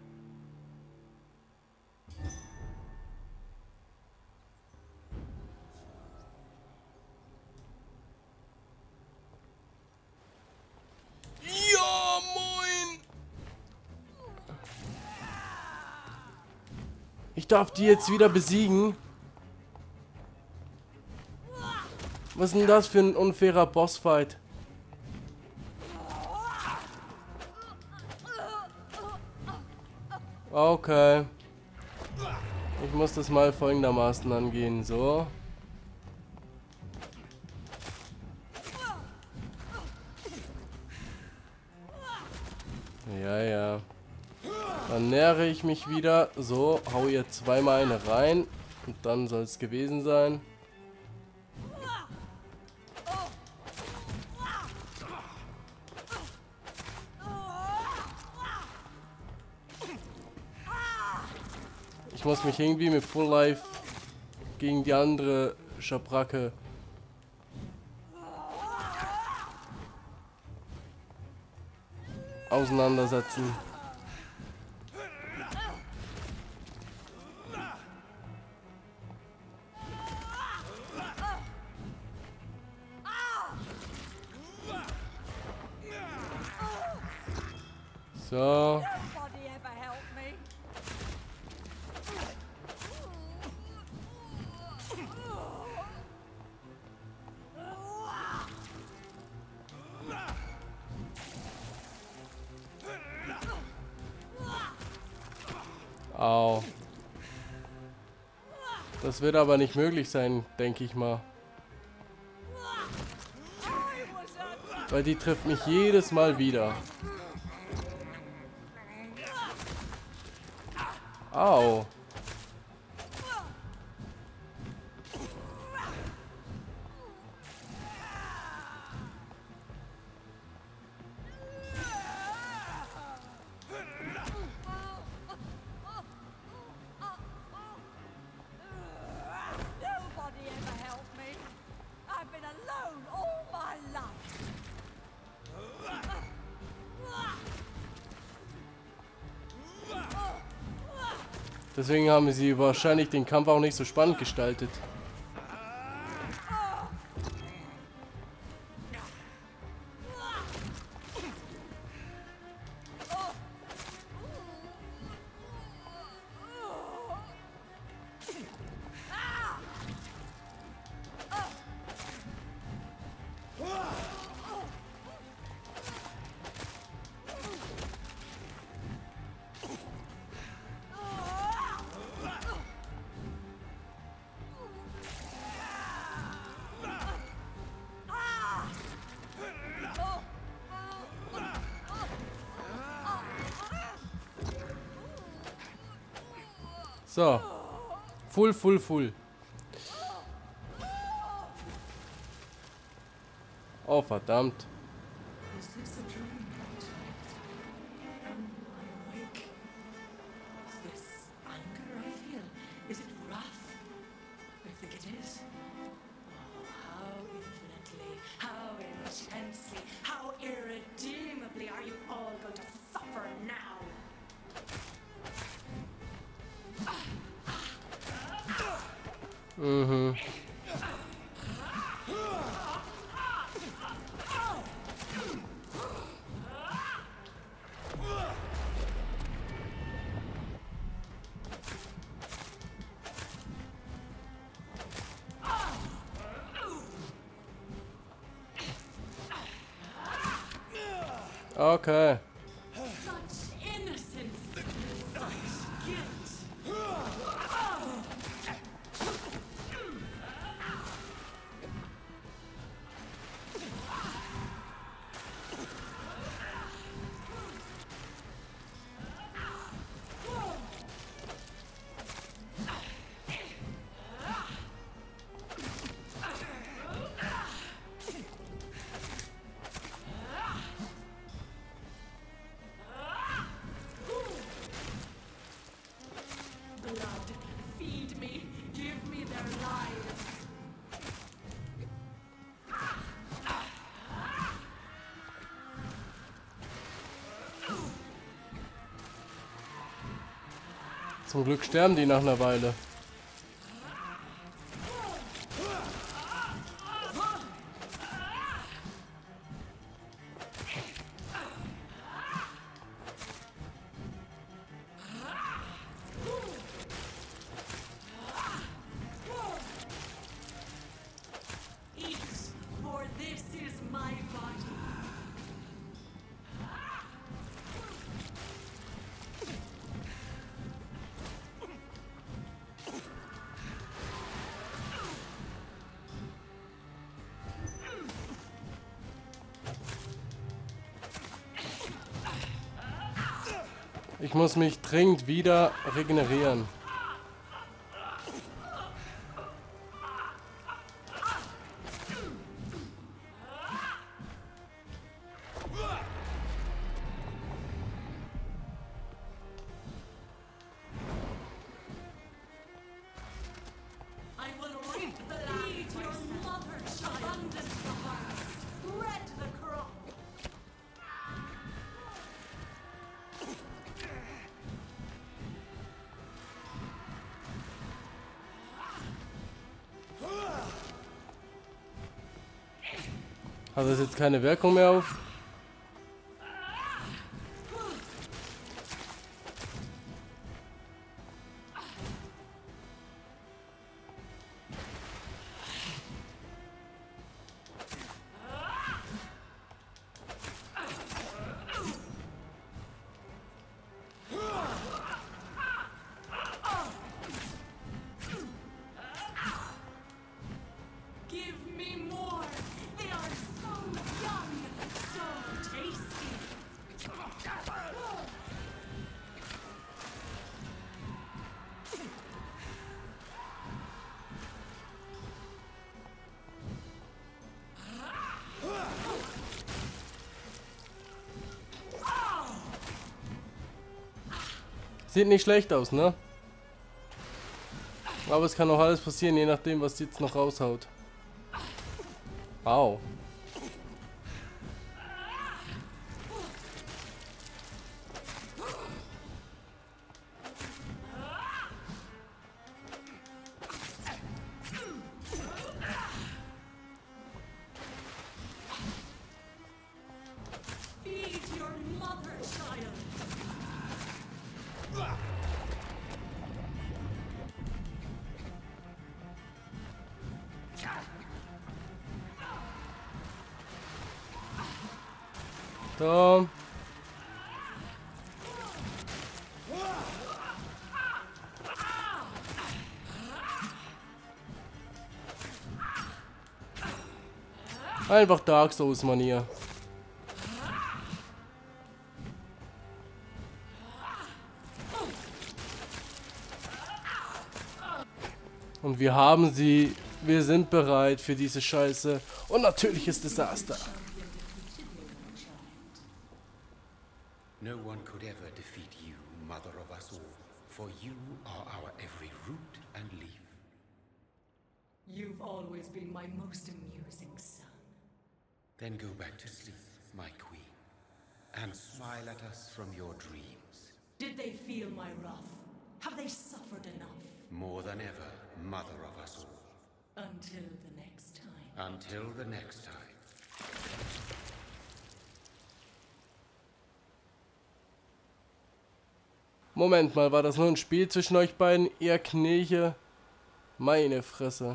Speaker 3: Ja, moin! Ich darf die jetzt wieder besiegen. Was ist denn das für ein unfairer Bossfight? Okay. Ich muss das mal folgendermaßen angehen. So. Ja, ja. Dann nähere ich mich wieder. So, hau ihr zweimal eine rein. Und dann soll es gewesen sein. Ich muss mich irgendwie mit Full Life gegen die andere Schabracke auseinandersetzen. So.
Speaker 7: Nobody ever helped me.
Speaker 3: Au. Das wird aber nicht möglich sein, denke ich mal. Weil die trifft mich jedes Mal wieder. Au.
Speaker 7: Nobody ever helped me. I've been alone all my life.
Speaker 3: Deswegen haben sie wahrscheinlich den Kampf auch nicht so spannend gestaltet. So. Full. Oh, verdammt.
Speaker 8: Is this a dream? Am I awake? Is this anger I feel? Is it wrath? I think it is. Oh, how infinitely, how intensely, how irredeemably are you all going to suffer now?
Speaker 3: Mhm. Okay.
Speaker 8: Such innocence, such guilt. Blood, feed me, give me their lives.
Speaker 3: Zum Glück sterben die nach einer Weile.
Speaker 8: Eat.
Speaker 3: Ich muss mich dringend wieder regenerieren. Hat das jetzt keine Wirkung mehr auf? Sieht nicht schlecht aus, ne? Aber es kann auch alles passieren, je nachdem, was jetzt noch raushaut. Au. So. Einfach Dark Souls Manier. Und wir haben sie. Wir sind bereit für diese Scheiße. Und natürliches Desaster.
Speaker 6: No one could ever defeat you, mother of us all, for you are our every root and leaf.
Speaker 8: You've always been my most amusing son.
Speaker 6: Then go back to sleep, my queen, and smile at us from your dreams.
Speaker 8: Did they feel my wrath? Have they suffered enough?
Speaker 6: More than ever, mother of us all.
Speaker 8: Until the next time.
Speaker 6: Until the next time.
Speaker 3: Moment mal, war das nur ein Spiel zwischen euch beiden? Ihr Kneche? Meine Fresse.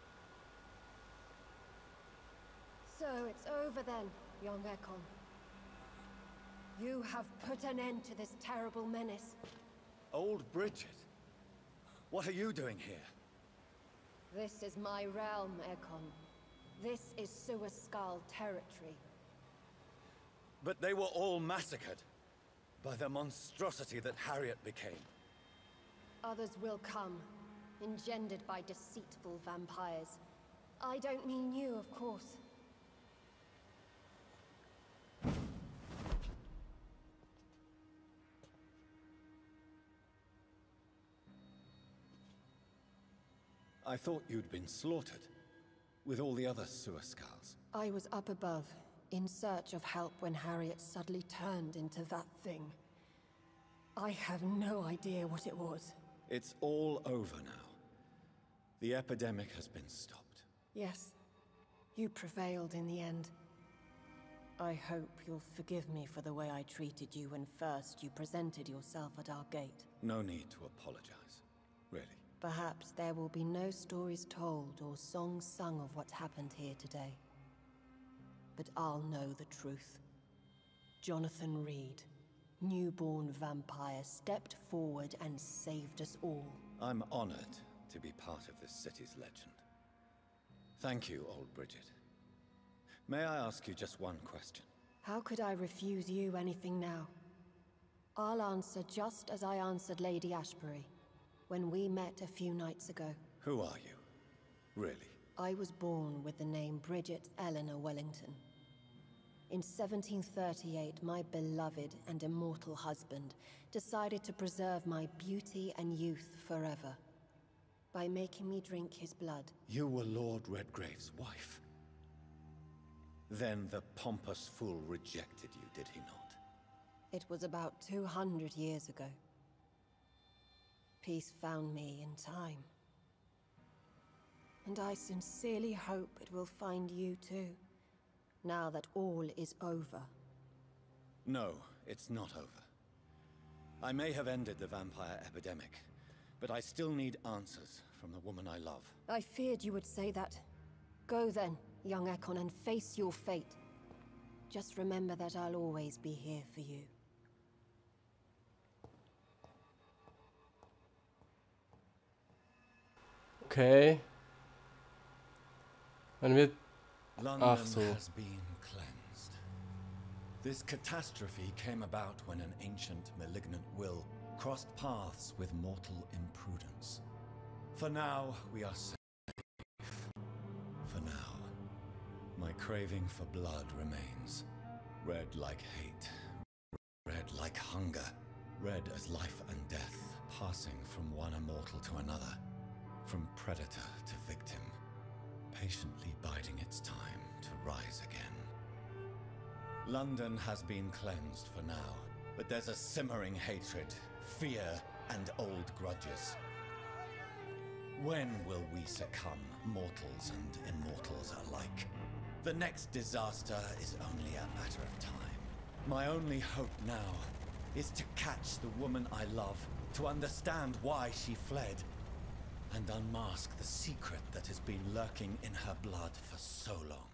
Speaker 9: So it's over then, young Ekon. You have put an end to this terrible menace.
Speaker 2: Old Bridget? What are you doing here?
Speaker 9: This is my realm, Ekon. This is Suascal territory.
Speaker 2: But they were all massacred by the monstrosity that Harriet became.
Speaker 9: Others will come, engendered by deceitful vampires. I don't mean you, of course.
Speaker 2: I thought you'd been slaughtered, with all the other Suascals.
Speaker 9: I was up above, in search of help when Harriet suddenly turned into that thing. I have no idea what it was.
Speaker 2: It's all over now. The epidemic has been stopped.
Speaker 9: Yes, you prevailed in the end. I hope you'll forgive me for the way I treated you when first you presented yourself at our gate.
Speaker 2: No need to apologize, really.
Speaker 9: Perhaps there will be no stories told or songs sung of what happened here today. But I'll know the truth. Jonathan Reed, newborn vampire, stepped forward and saved us all.
Speaker 2: I'm honored to be part of this city's legend. Thank you, old Bridget. May I ask you just one question?
Speaker 9: How could I refuse you anything now? I'll answer just as I answered Lady Ashbury when we met a few nights ago.
Speaker 2: Who are you? Really?
Speaker 9: I was born with the name Bridget Eleanor Wellington. In 1738, my beloved and immortal husband decided to preserve my beauty and youth forever by making me drink his blood.
Speaker 2: You were Lord Redgrave's wife? Then the pompous fool rejected you, did he not?
Speaker 9: It was about 200 years ago. Peace found me in time. And I sincerely hope it will find you too, now that all is over.
Speaker 2: No, it's not over. I may have ended the vampire epidemic, but I still need answers from the woman I love.
Speaker 9: I feared you would say that. Go then, young Ekon, and face your fate. Just remember that I'll always be here for you.
Speaker 3: Okay. Dann wird...
Speaker 2: London
Speaker 3: Ach so.
Speaker 2: has been cleansed. This catastrophe came about when an ancient malignant will crossed paths with mortal imprudence. For now, we are safe. For now. My craving for blood remains. Red like hate. Red like hunger. Red as life and death, passing from one immortal to another. From predator to victim. Patiently biding its time to rise again. London has been cleansed for now, but there's a simmering hatred, fear, and old grudges. When will we succumb, mortals and immortals alike? The next disaster is only a matter of time. My only hope now is to catch the woman I love, to understand why she fled, and unmask the secret that has been lurking in her blood for so long.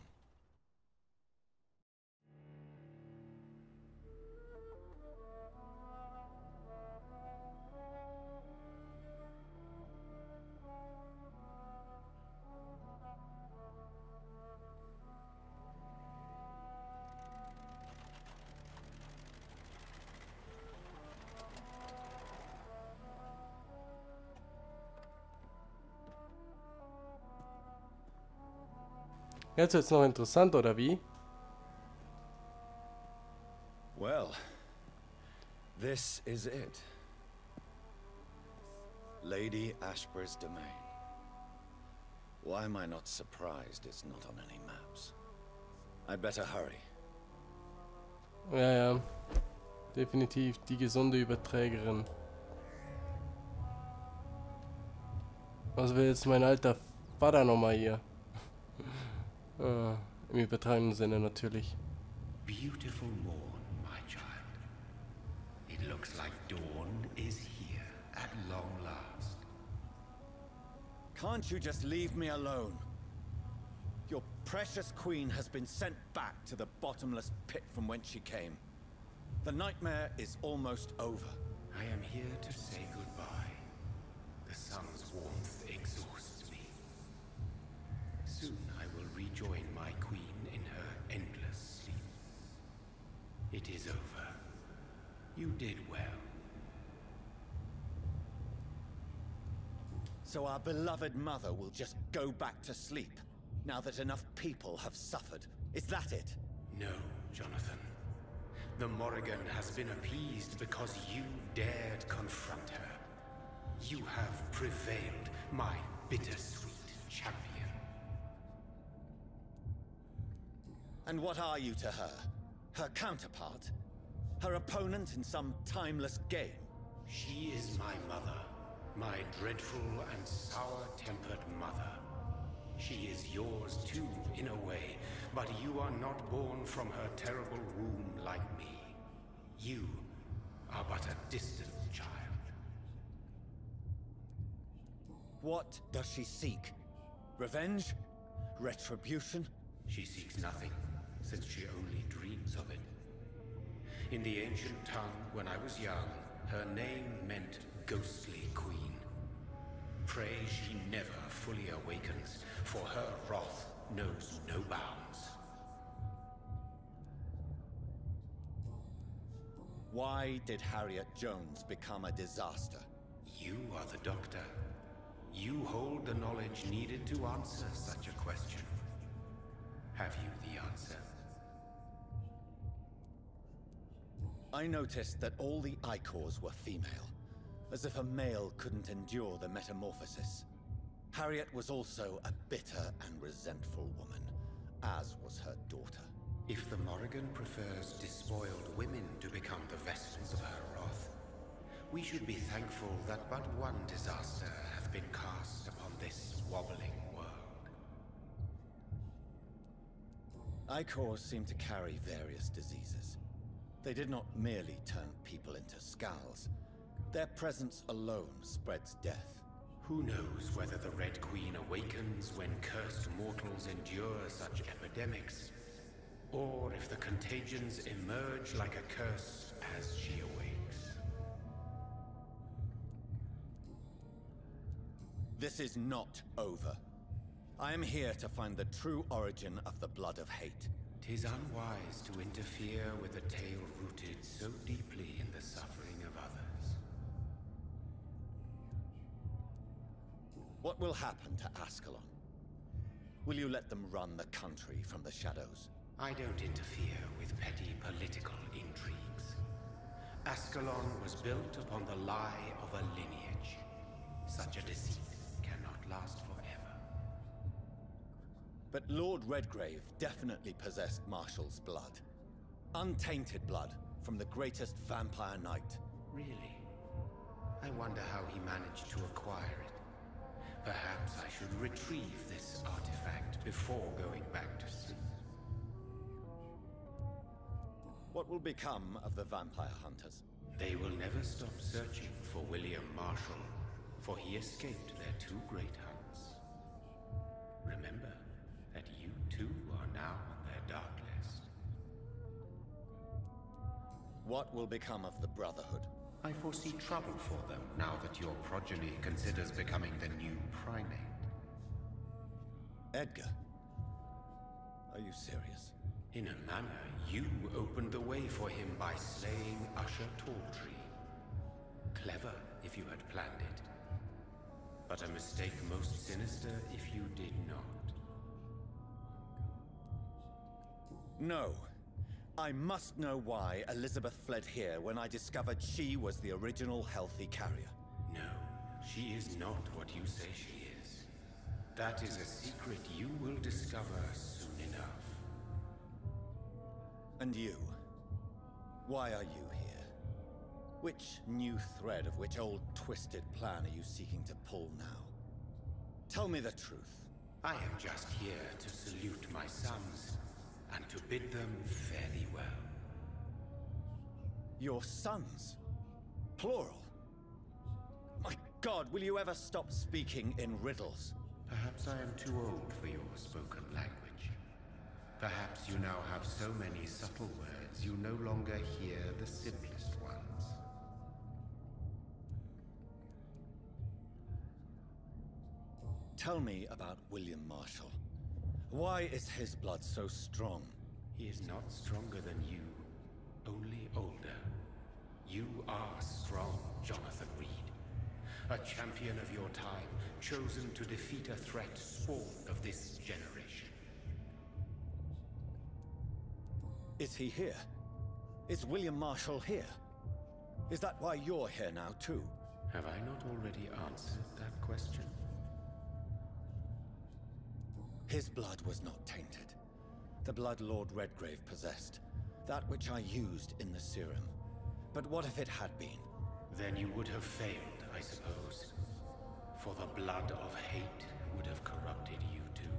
Speaker 3: Jetzt wird's noch interessant, oder wie?
Speaker 2: Well, this is it. Lady Ashbury's domain. Why am I not surprised it's not on any maps? I'd better hurry.
Speaker 3: Ja, ja. Definitiv die gesunde Überträgerin. Was will jetzt mein alter Vater nochmal hier? Im übertragenen Sinne natürlich.
Speaker 6: Beautiful morn, my child. It looks like dawn is here at long last.
Speaker 2: Can't you just leave me alone? Your precious queen has been sent back to the bottomless pit from whence she came. The nightmare is almost over.
Speaker 6: I am here to say goodbye. The sun's warmth exhausts me. Soon I will rejoin my queen in her endless sleep. It is over. You did well.
Speaker 2: So our beloved mother will just go back to sleep, now that enough people have suffered. Is that it?
Speaker 6: No, Jonathan. The Morrigan has been appeased because you dared confront her. You have prevailed, my bittersweet champion.
Speaker 2: And what are you to her? Her counterpart? Her opponent in some timeless game?
Speaker 6: She is my mother. My dreadful and sour-tempered mother. She is yours too, in a way, but you are not born from her terrible womb like me. You are but a distant child.
Speaker 2: What does she seek? Revenge? Retribution?
Speaker 6: She seeks nothing, since she only dreams of it. In the ancient tongue, when I was young, her name meant Ghostly Queen. Pray she never fully awakens, for her wrath knows no bounds.
Speaker 2: Why did Harriet Jones become a disaster?
Speaker 6: You are the doctor. You hold the knowledge needed to answer such a question. Have you the answer?
Speaker 2: I noticed that all the Icors were female, as if a male couldn't endure the metamorphosis. Harriet was also a bitter and resentful woman, as was her daughter.
Speaker 6: If the Morrigan prefers despoiled women to become the vessels of her wrath, we should be thankful that but one disaster hath been cast upon this wobbling world.
Speaker 2: Icors seem to carry various diseases. They did not merely turn people into skulls. Their presence alone spreads death.
Speaker 6: Who knows whether the Red Queen awakens when cursed mortals endure such epidemics, or if the contagions emerge like a curse as she awakes.
Speaker 2: This is not over. I am here to find the true origin of the Blood of Hate.
Speaker 6: 'Tis unwise to interfere with a tale rooted so deeply in the suffering of others.
Speaker 2: What will happen to Ascalon? Will you let them run the country from the shadows?
Speaker 6: I don't interfere with petty political intrigues. Ascalon was built upon the lie of a lineage. Such a deceit cannot last forever.
Speaker 2: But Lord Redgrave definitely possessed Marshall's blood. Untainted blood from the greatest vampire knight.
Speaker 6: Really? I wonder how he managed to acquire it. Perhaps I should retrieve this artifact before going back to sleep.
Speaker 2: What will become of the vampire hunters?
Speaker 6: They will never stop searching for William Marshall, for he escaped their two great hunts. Remember that you too are now on their dark list.
Speaker 2: What will become of the Brotherhood?
Speaker 6: I foresee trouble for them now that your progeny considers becoming the new primate.
Speaker 2: Edgar? Are you serious?
Speaker 6: In a manner, you opened the way for him by slaying Usher Talltree. Clever if you had planned it, but a mistake most sinister if you did not.
Speaker 2: No. I must know why Elizabeth fled here when I discovered she was the original healthy carrier.
Speaker 6: No, she is not what you say she is. That is a secret you will discover soon enough.
Speaker 2: And you? Why are you here? Which new thread of which old twisted plan are you seeking to pull now? Tell me the truth.
Speaker 6: I am just here to salute my sons, and to bid them fare thee well.
Speaker 2: Your sons? Plural? My God, will you ever stop speaking in riddles?
Speaker 6: Perhaps I am too old for your spoken language. Perhaps you now have so many subtle words you no longer hear the simplest ones.
Speaker 2: Tell me about William Marshall. Why is his blood so strong?
Speaker 6: He is not stronger than you, only older. You are strong, Jonathan Reed. A champion of your time, chosen to defeat a threat spawned of this generation.
Speaker 2: Is he here? Is William Marshall here? Is that why you're here now, too?
Speaker 6: Have I not already answered that question?
Speaker 2: His blood was not tainted. The blood Lord Redgrave possessed. That which I used in the serum. But what if it had been?
Speaker 6: Then you would have failed, I suppose. For the blood of hate would have corrupted you too.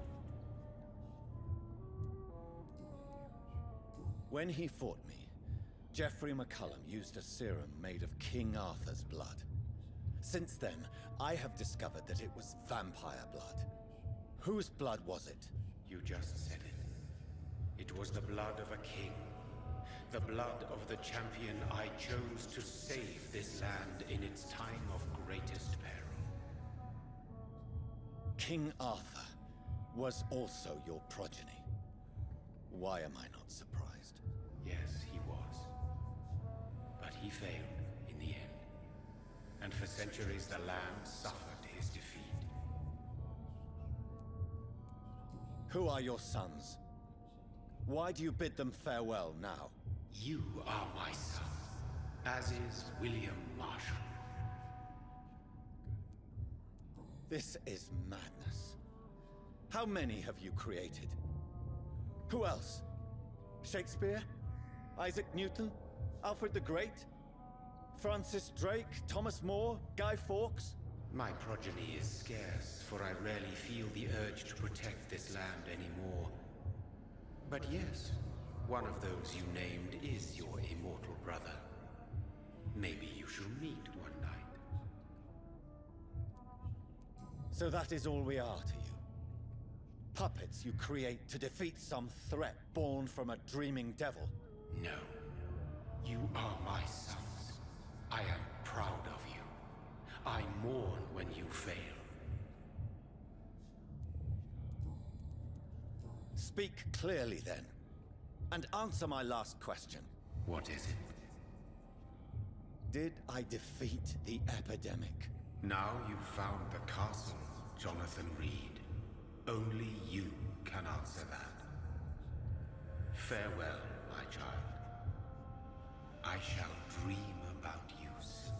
Speaker 2: When he fought me, Geoffrey McCullum used a serum made of King Arthur's blood. Since then, I have discovered that it was vampire blood. Whose blood was it?
Speaker 6: You just said it. It was the blood of a king. The blood of the champion I chose to save this land in its time of greatest peril.
Speaker 2: King Arthur was also your progeny. Why am I not surprised?
Speaker 6: Yes, he was. But he failed in the end. And for centuries the land suffered his defeat.
Speaker 2: Who are your sons? Why do you bid them farewell now?
Speaker 6: You are my son, as is William Marshall.
Speaker 2: This is madness. How many have you created? Who else? Shakespeare? Isaac Newton? Alfred the Great? Francis Drake? Thomas More? Guy Fawkes?
Speaker 6: My progeny is scarce, for I rarely feel the urge to protect this land anymore. But yes, one of those you named is your immortal brother. Maybe you shall meet one night.
Speaker 2: So that is all we are to you? Puppets you create to defeat some threat born from a dreaming devil?
Speaker 6: No. You are my sons. I am proud of you. I mourn when you fail.
Speaker 2: Speak clearly then, and answer my last question.
Speaker 6: What is it?
Speaker 2: Did I defeat the epidemic?
Speaker 6: Now you've found the castle, Jonathan Reed. Only you can answer that. Farewell, my child. I shall dream about you soon.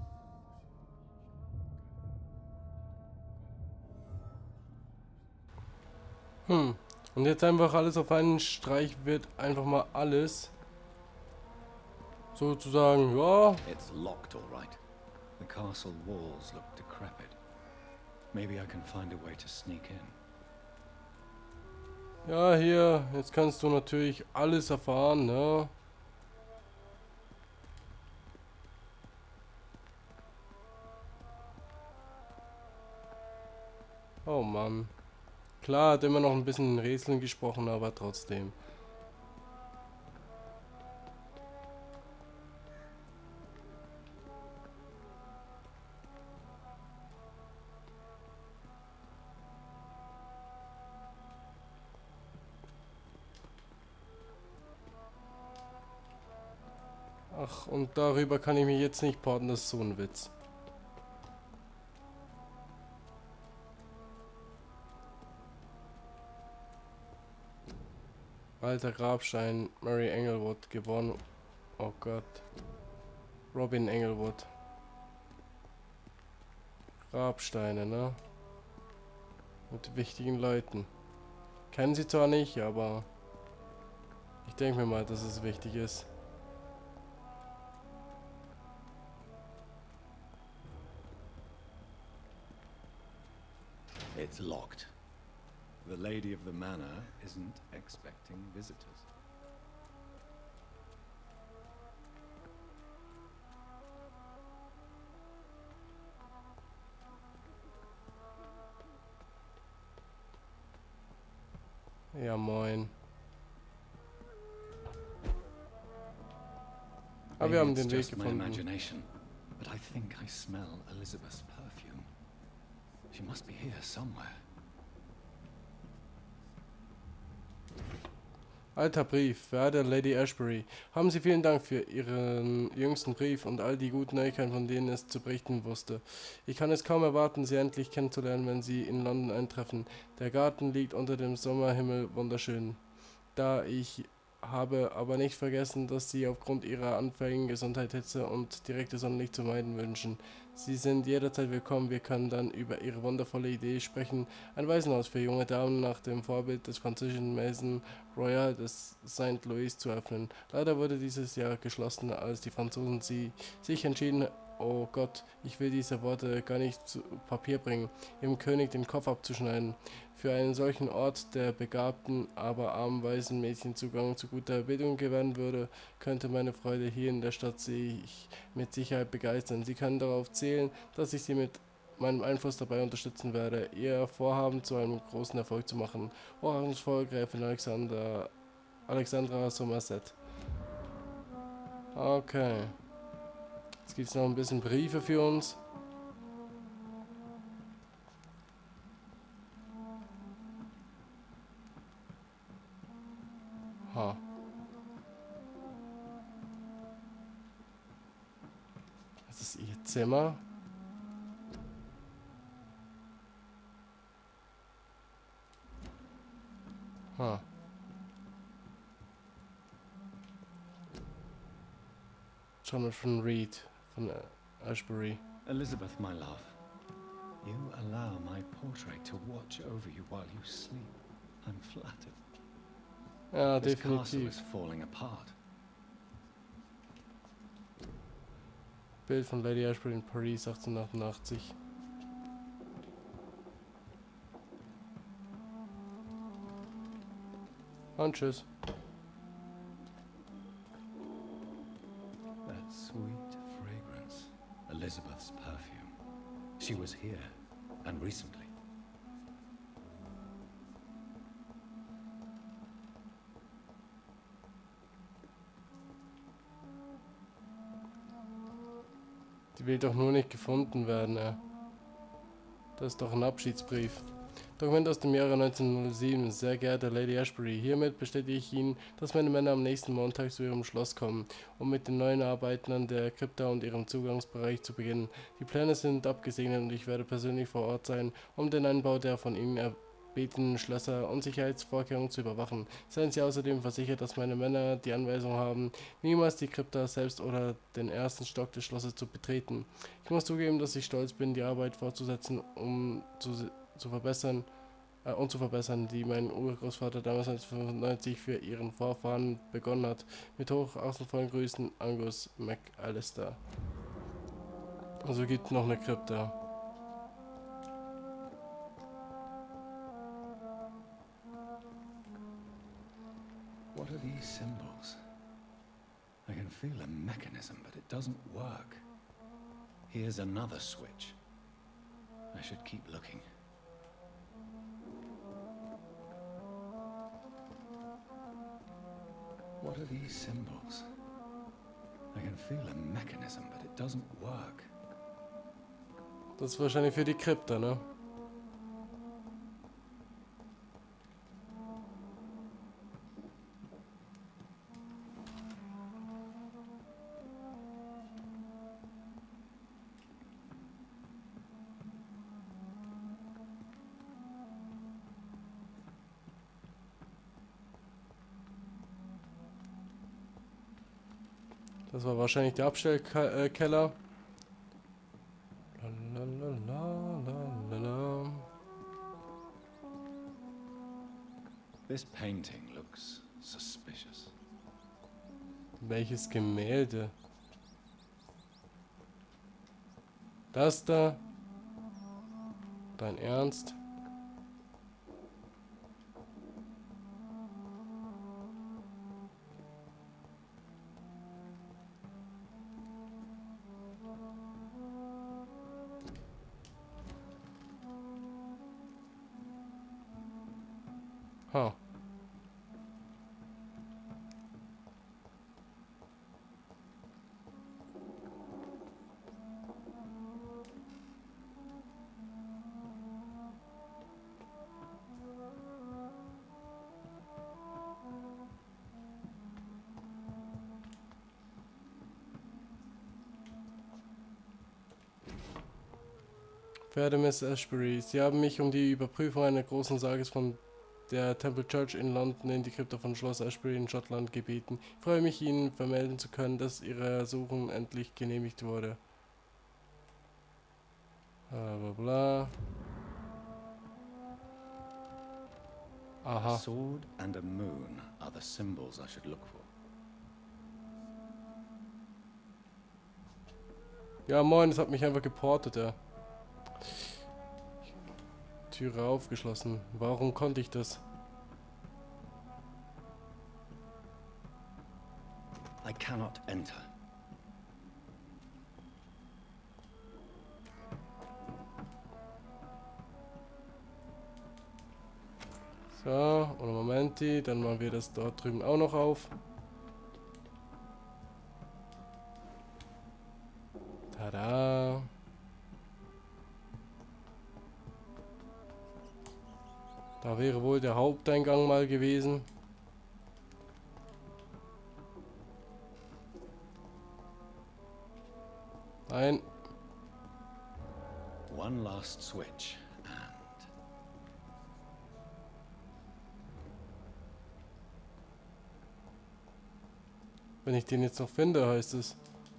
Speaker 3: Und jetzt einfach alles auf einen Streich wird einfach mal alles sozusagen, ja.
Speaker 2: It's locked, all right. The castle walls look decrepit. Maybe I can find a way to sneak in.
Speaker 3: Ja, hier, jetzt kannst du natürlich alles erfahren, ne? Oh Mann. Klar, hat immer noch ein bisschen in Rätseln gesprochen, aber trotzdem. Ach, und darüber kann ich mich jetzt nicht porten, das ist so ein Witz. Alter Grabstein, Mary Englewood, geboren. Oh Gott. Robin Englewood. Grabsteine, ne? Mit wichtigen Leuten. Kennen sie zwar nicht, aber ich denke mir mal, dass es wichtig ist.
Speaker 2: It's locked. The lady of the manor isn't expecting visitors.
Speaker 3: Ja, moin. Aber wir haben den Weg gefunden.
Speaker 2: Imagination, but I think I smell Elizabeth's perfume. She must be here somewhere.
Speaker 3: Alter Brief, verehrte Lady Ashbury, haben Sie vielen Dank für Ihren jüngsten Brief und all die guten Neuigkeiten, von denen es zu berichten wusste. Ich kann es kaum erwarten, Sie endlich kennenzulernen, wenn Sie in London eintreffen. Der Garten liegt unter dem Sommerhimmel wunderschön. Ich habe aber nicht vergessen, dass Sie aufgrund Ihrer anfälligen Gesundheit Hitze und direkte Sonnenlicht zu meiden wünschen. Sie sind jederzeit willkommen. Wir können dann über Ihre wundervolle Idee sprechen, ein Waisenhaus für junge Damen nach dem Vorbild des französischen Maison Royal des St. Louis zu öffnen. Leider wurde dieses Jahr geschlossen, als die Franzosen sich entschieden, oh Gott, ich will diese Worte gar nicht zu Papier bringen, ihrem König den Kopf abzuschneiden. Für einen solchen Ort, der begabten, aber armen weißen Mädchen Zugang zu guter Bildung gewähren würde, könnte meine Freude hier in der Stadt sich mit Sicherheit begeistern. Sie können darauf zählen, dass ich Sie mit meinem Einfluss dabei unterstützen werde, Ihr Vorhaben zu einem großen Erfolg zu machen. Hochachtungsvoll Gräfin Alexandra Somerset. Okay. Jetzt gibt es noch ein bisschen Briefe für uns. Zimmer. Ha. Jonathan Reed von Ashbury.
Speaker 2: Elizabeth, my love, you allow my portrait to watch over you while you sleep. I'm flattered.
Speaker 3: Ja,
Speaker 2: This castle
Speaker 3: definitiv.
Speaker 2: is falling apart.
Speaker 3: Bild von Lady Ashbury in Paris 1888. Und tschüss.
Speaker 2: That sweet fragrance. Elizabeth's perfume. She was here, and recently.
Speaker 3: Die will doch nur nicht gefunden werden, ja. Das ist doch ein Abschiedsbrief. Dokument aus dem Jahre 1907. Sehr geehrte Lady Ashbury, hiermit bestätige ich Ihnen, dass meine Männer am nächsten Montag zu Ihrem Schloss kommen, um mit den neuen Arbeiten an der Krypta und ihrem Zugangsbereich zu beginnen. Die Pläne sind abgesegnet und ich werde persönlich vor Ort sein, um den Anbau der von Ihnen erbetenen Schlösser und Sicherheitsvorkehrungen zu überwachen. Seien Sie außerdem versichert, dass meine Männer die Anweisung haben, niemals die Krypta selbst oder den ersten Stock des Schlosses zu betreten. Ich muss zugeben, dass ich stolz bin, die Arbeit fortzusetzen, um zu verbessern, die mein Urgroßvater damals 1995 für ihren Vorfahren begonnen hat. Mit hochachsenvollen Grüßen, Angus McAllister. Also gibt noch eine Krypta.
Speaker 2: What are these symbols? I can feel a mechanism, but it doesn't work. Here's another switch. I should keep looking. What are these symbols? I can feel a mechanism, but it doesn't work.
Speaker 3: Das ist wahrscheinlich für die Krypta, ne? Das war wahrscheinlich der Abstellkeller.
Speaker 2: This painting looks suspicious.
Speaker 3: Welches Gemälde? Das da? Dein Ernst? Ha. Verehrte Miss Ashbury, Sie haben mich um die Überprüfung einer großen Sages von der Temple Church in London in die Krypta von Schloss Ashbury in Schottland gebeten. Ich freue mich, Ihnen vermelden zu können, dass Ihre Ersuchung endlich genehmigt wurde. Bla bla. Aha.
Speaker 2: A sword and a moon are the symbols I should look for.
Speaker 3: Ja moin, es hat mich einfach geportet, ja. Türe aufgeschlossen. Warum konnte ich das?
Speaker 2: I cannot enter.
Speaker 3: So, und Momenti, dann machen wir das dort drüben auch noch auf. Tada! Da wäre wohl der Haupteingang mal gewesen. Nein.
Speaker 2: One last switch, and...
Speaker 3: Wenn ich den jetzt noch finde, heißt es.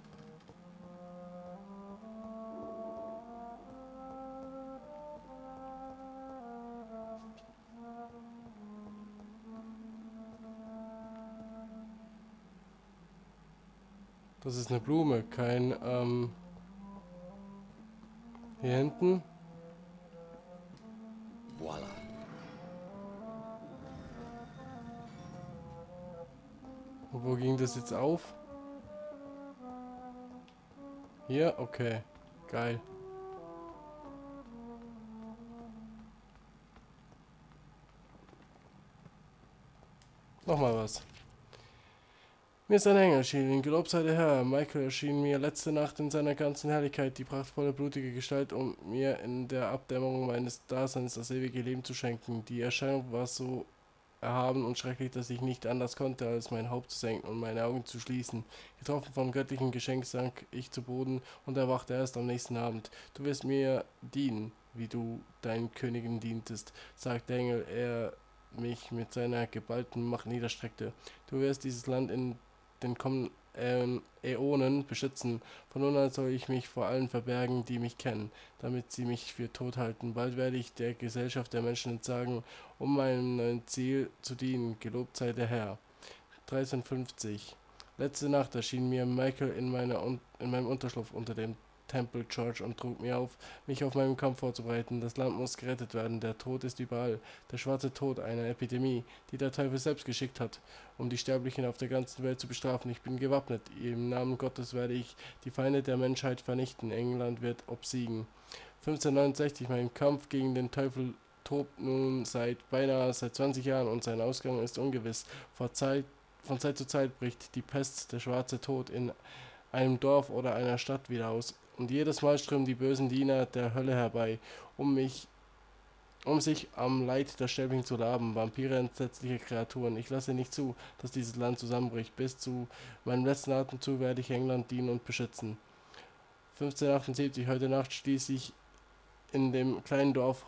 Speaker 3: Das ist eine Blume, kein, hier hinten.
Speaker 2: Voila.
Speaker 3: Und wo ging das jetzt auf? Hier? Okay. Geil. Nochmal was. Mir ist ein Engel erschienen, gelobt sei der Herr. Michael erschien mir letzte Nacht in seiner ganzen Herrlichkeit, die prachtvolle, blutige Gestalt, um mir in der Abdämmerung meines Daseins das ewige Leben zu schenken. Die Erscheinung war so erhaben und schrecklich, dass ich nicht anders konnte, als mein Haupt zu senken und meine Augen zu schließen. Getroffen vom göttlichen Geschenk sank ich zu Boden und erwachte erst am nächsten Abend. Du wirst mir dienen, wie du deinen Königin dientest, sagte der Engel, er mich mit seiner geballten Macht niederstreckte. Du wirst dieses Land in den kommenden Äonen beschützen. Von nun an soll ich mich vor allen verbergen, die mich kennen, damit sie mich für tot halten. Bald werde ich der Gesellschaft der Menschen entsagen, um meinem neuen Ziel zu dienen. Gelobt sei der Herr. 1350. Letzte Nacht erschien mir Michael in meinem Unterschlupf unter dem Temple Church und trug mir auf, mich auf meinen Kampf vorzubereiten. Das Land muss gerettet werden. Der Tod ist überall. Der schwarze Tod, eine Epidemie, die der Teufel selbst geschickt hat, um die Sterblichen auf der ganzen Welt zu bestrafen. Ich bin gewappnet. Im Namen Gottes werde ich die Feinde der Menschheit vernichten. England wird obsiegen. 1569. Mein Kampf gegen den Teufel tobt nun seit 20 Jahren und sein Ausgang ist ungewiss. Von Zeit zu Zeit bricht die Pest, der schwarze Tod, in einem Dorf oder einer Stadt wieder aus. Und jedes Mal strömen die bösen Diener der Hölle herbei, um sich am Leid der Sterblichen zu laben. Vampire, entsetzliche Kreaturen. Ich lasse nicht zu, dass dieses Land zusammenbricht. Bis zu meinem letzten Atemzug werde ich England dienen und beschützen. 1578. Heute Nacht stieß ich in dem kleinen Dorf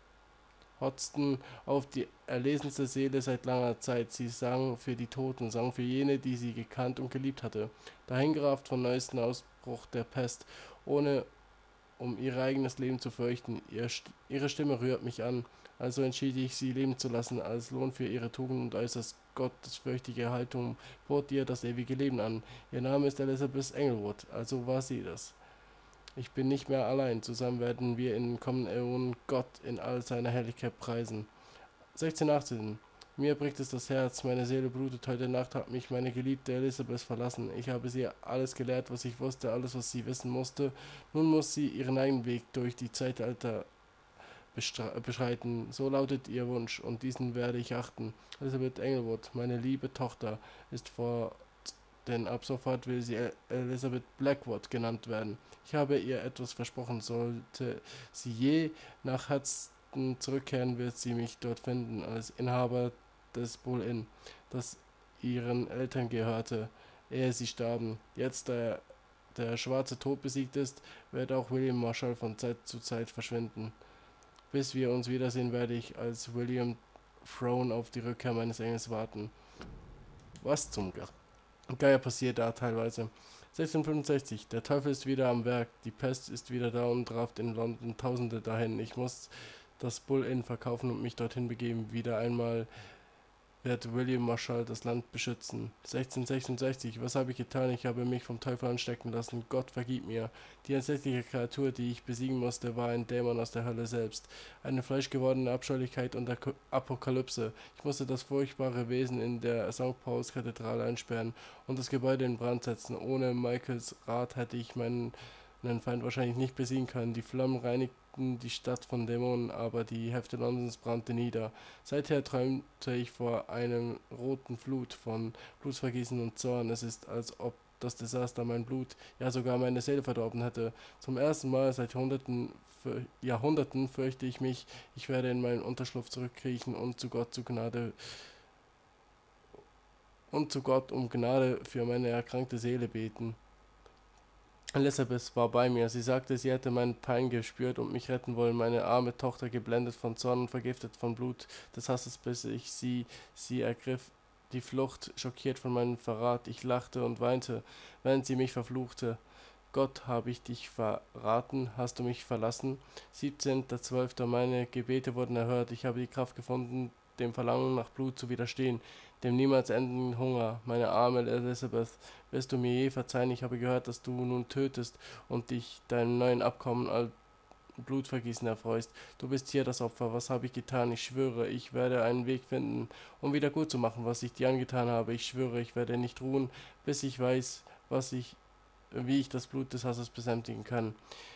Speaker 3: Hoxton auf die erlesenste Seele seit langer Zeit. Sie sang für die Toten, sang für jene, die sie gekannt und geliebt hatte. Dahingerafft vom neuesten Ausbruch der Pest, ohne um ihr eigenes Leben zu fürchten. Ihre Stimme rührt mich an. Also entschied ich, sie leben zu lassen, als Lohn für ihre Tugend und äußerst gottesfürchtige Haltung bot ihr das ewige Leben an. Ihr Name ist Elizabeth Englewood, also war sie das. Ich bin nicht mehr allein. Zusammen werden wir in den kommenden Äonen Gott in all seiner Herrlichkeit preisen. 1618. Mir bricht es das Herz, meine Seele blutet. Heute Nacht hat mich meine geliebte Elizabeth verlassen. Ich habe sie alles gelehrt, was ich wusste, alles, was sie wissen musste. Nun muss sie ihren eigenen Weg durch die Zeitalter beschreiten. So lautet ihr Wunsch, und diesen werde ich achten. Elizabeth Englewood, meine liebe Tochter, ist fort, denn ab sofort will sie Elizabeth Blackwood genannt werden. Ich habe ihr etwas versprochen, sollte sie je nach Herzen zurückkehren, wird sie mich dort finden, als Inhaber des Bull Inn, das ihren Eltern gehörte, ehe sie starben. Jetzt, da der schwarze Tod besiegt ist, wird auch William Marshall von Zeit zu Zeit verschwinden. Bis wir uns wiedersehen, werde ich als William Throne auf die Rückkehr meines Engels warten. Was zum Geier passiert da teilweise. 1665. Der Teufel ist wieder am Werk. Die Pest ist wieder da und rafft in London Tausende dahin. Ich muss das Bull Inn verkaufen und mich dorthin begeben. Wieder einmal wird William Marshall das Land beschützen. 1666. Was habe ich getan? Ich habe mich vom Teufel anstecken lassen. Gott vergib mir. Die entsetzliche Kreatur, die ich besiegen musste, war ein Dämon aus der Hölle selbst. Eine fleischgewordene Abscheulichkeit und Apokalypse. Ich musste das furchtbare Wesen in der St. Pauls-Kathedrale einsperren und das Gebäude in Brand setzen. Ohne Michaels Rat hätte ich meinen Feind wahrscheinlich nicht besiegen können. Die Flammen reinigten die Stadt von Dämonen, aber die Hälfte Londons brannte nieder. Seither träumte ich vor einem roten Flut von Blutvergießen und Zorn. Es ist, als ob das Desaster mein Blut, ja sogar meine Seele verdorben hätte. Zum ersten Mal seit Jahrhunderten fürchte ich mich, ich werde in meinen Unterschlupf zurückkriechen und zu Gott um Gnade für meine erkrankte Seele beten. Elizabeth war bei mir. Sie sagte, sie hätte meinen Pein gespürt und mich retten wollen. Meine arme Tochter, geblendet von Zorn und vergiftet von Blut des Hasses, bis ich sie ergriff. Die Flucht, schockiert von meinem Verrat. Ich lachte und weinte, während sie mich verfluchte. Gott, habe ich dich verraten? Hast du mich verlassen? 17.12. Meine Gebete wurden erhört. Ich habe die Kraft gefunden, dem Verlangen nach Blut zu widerstehen, dem niemals endenden Hunger. Meine arme Elizabeth, wirst du mir je verzeihen? Ich habe gehört, dass du nun tötest und dich deinem neuen Abkommen als Blutvergießen erfreust. Du bist hier das Opfer. Was habe ich getan? Ich schwöre, ich werde einen Weg finden, um wieder gut zu machen, was ich dir angetan habe. Ich schwöre, ich werde nicht ruhen, bis ich weiß, wie ich das Blut des Hasses besänftigen kann.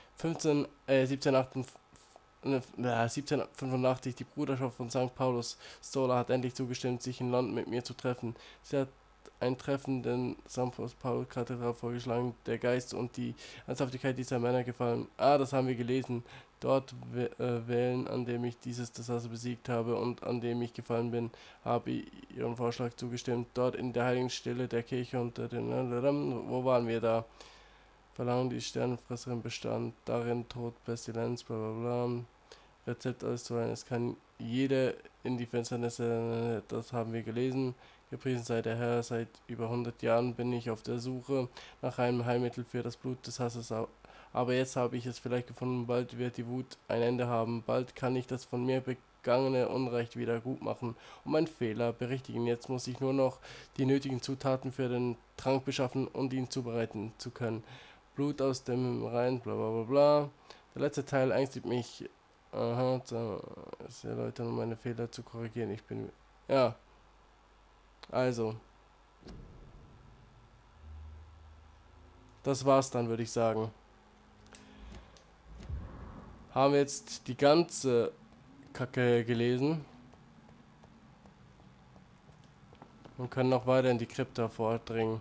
Speaker 3: 1785, die Bruderschaft von St. Paulus Stola hat endlich zugestimmt, sich in London mit mir zu treffen. Sie hat ein Treffen in St. Paul-Kathedral vorgeschlagen. Der Geist und die Ernsthaftigkeit dieser Männer gefallen. Das haben wir gelesen. Dort wählen, an dem ich des Hasses besiegt habe und an dem ich gefallen bin, habe ihrem Vorschlag zugestimmt. Dort in der heiligen Stille der Kirche unter den... Wo waren wir da? Verlangen die Sternenfresserin bestand, darin Tod, Pestilenz, bla bla bla. Rezept alles zu sein. Es kann jede in die Finsternis, das haben wir gelesen. Gepriesen sei der Herr, seit über 100 Jahren bin ich auf der Suche nach einem Heilmittel für das Blut des Hasses. Aber jetzt habe ich es vielleicht gefunden, bald wird die Wut ein Ende haben. Bald kann ich das von mir begangene Unrecht wieder gut machen und meinen Fehler berichtigen. Jetzt muss ich nur noch die nötigen Zutaten für den Trank beschaffen und ihn zubereiten zu können. Blut aus dem Rhein, bla bla bla bla. Der letzte Teil ängstigt mich. Sehr Leute, um meine Fehler zu korrigieren. Ich bin... Ja. Also. Das war's dann, würde ich sagen. Haben wir jetzt die ganze Kacke gelesen. Und können noch weiter in die Krypta vordringen.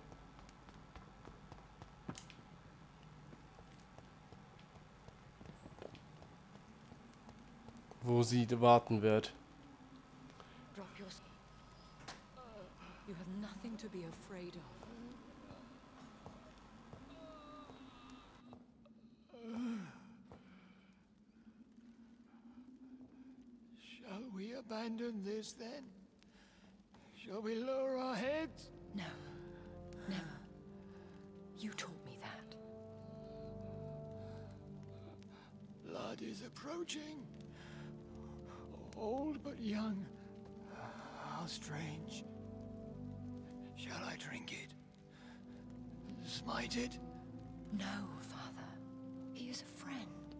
Speaker 3: Wo sie warten wird.
Speaker 1: Drop your... You have nothing to be afraid of.
Speaker 4: Shall we abandon this then? Shall we lower our heads?
Speaker 1: No, never. You taught me that.
Speaker 4: Blood is approaching. Old but young. How strange. Shall I drink it? Smite it?
Speaker 1: No, Father. He is a friend.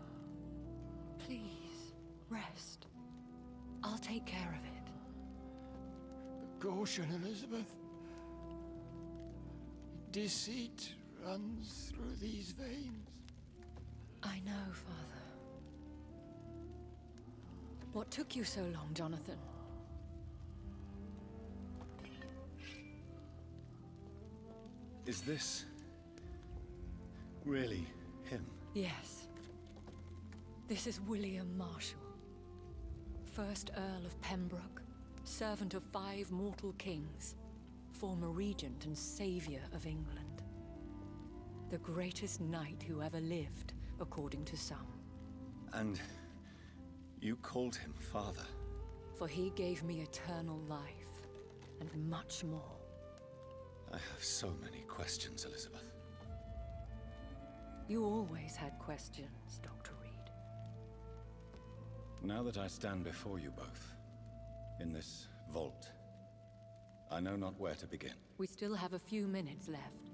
Speaker 1: Please, rest. I'll take care of it.
Speaker 4: Caution, Elizabeth. Deceit runs through these veins.
Speaker 1: I know, Father. What took you so long, Jonathan?
Speaker 2: Is this really him?
Speaker 1: Yes. This is William Marshall, 1st Earl of Pembroke, servant of 5 mortal kings, former regent and savior of England. The greatest knight who ever lived, according to some.
Speaker 2: And you called him father?
Speaker 1: For he gave me eternal life, and much more.
Speaker 2: I have so many questions, Elizabeth.
Speaker 1: You always had questions, Dr. Reed.
Speaker 2: Now that I stand before you both, in this vault, I know not where to begin.
Speaker 1: We still have a few minutes left.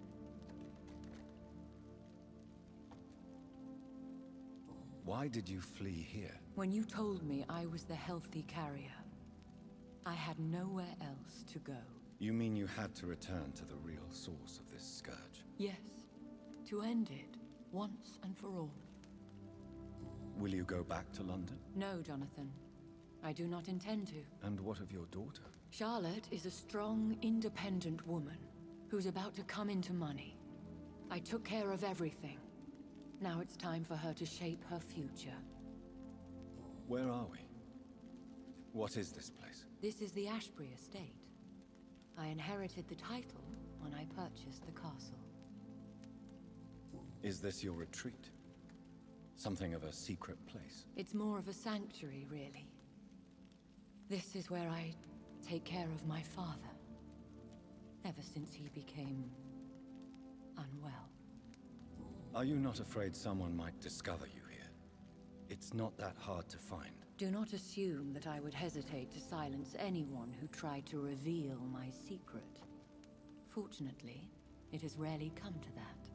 Speaker 2: Why did you flee here?
Speaker 1: When you told me I was the healthy carrier, I had nowhere else to go.
Speaker 2: You mean you had to return to the real source of this scourge?
Speaker 1: Yes, to end it, once and for all.
Speaker 2: Will you go back to London?
Speaker 1: No, Jonathan. I do not intend to.
Speaker 2: And what of your daughter?
Speaker 1: Charlotte is a strong, independent woman who's about to come into money. I took care of everything. Now it's time for her to shape her future.
Speaker 2: Where are we? What is this place?
Speaker 1: This is the Ashbury estate. I inherited the title when I purchased the castle.
Speaker 2: Is this your retreat? Something of a secret place?
Speaker 1: It's more of a sanctuary, really. This is where I take care of my father. Ever since he became unwell.
Speaker 2: Are you not afraid someone might discover you here? It's not that hard to find.
Speaker 1: Do not assume that I would hesitate to silence anyone who tried to reveal my secret. Fortunately, it has rarely come to that.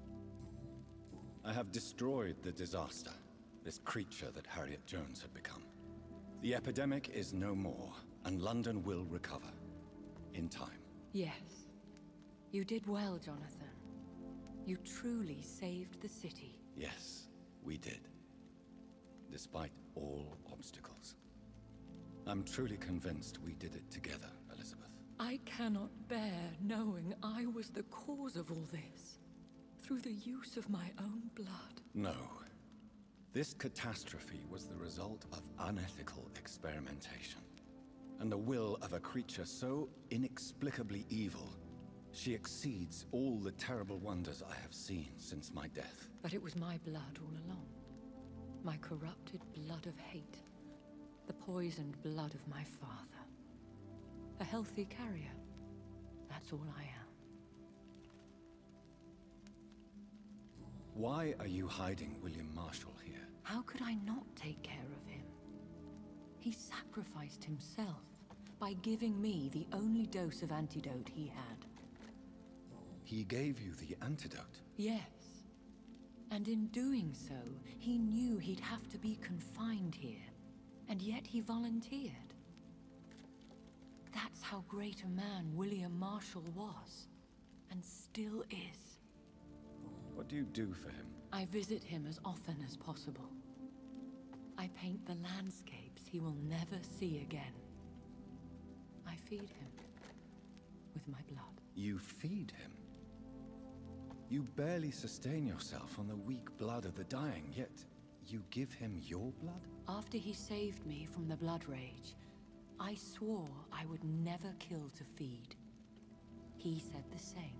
Speaker 2: I have destroyed the disaster, this creature that Harriet Jones had become. The epidemic is no more, and London will recover. In time.
Speaker 1: Yes. You did well, Jonathan. You truly saved the city.
Speaker 2: Yes, we did. Despite all obstacles. I'm truly convinced we did it together, Elizabeth.
Speaker 1: I cannot bear knowing I was the cause of all this. Through the use of my own blood.
Speaker 2: No. This catastrophe was the result of unethical experimentation. And the will of a creature so inexplicably evil, she exceeds all the terrible wonders I have seen since my death.
Speaker 1: But it was my blood all along. My corrupted blood of hate. The poisoned blood of my father. A healthy carrier. That's all I am.
Speaker 2: Why are you hiding William Marshall here?
Speaker 1: How could I not take care of him? He sacrificed himself by giving me the only dose of antidote he had.
Speaker 2: He gave you the antidote?
Speaker 1: Yes. And in doing so, he knew he'd have to be confined here. And yet he volunteered. That's how great a man William Marshall was. And still is.
Speaker 2: What do you do for him?
Speaker 1: I visit him as often as possible. I paint the landscapes he will never see again. I feed him with my blood.
Speaker 2: You feed him? You barely sustain yourself on the weak blood of the dying, yet you give him your blood?
Speaker 1: After he saved me from the Blood Rage, I swore I would never kill to feed. He said the same.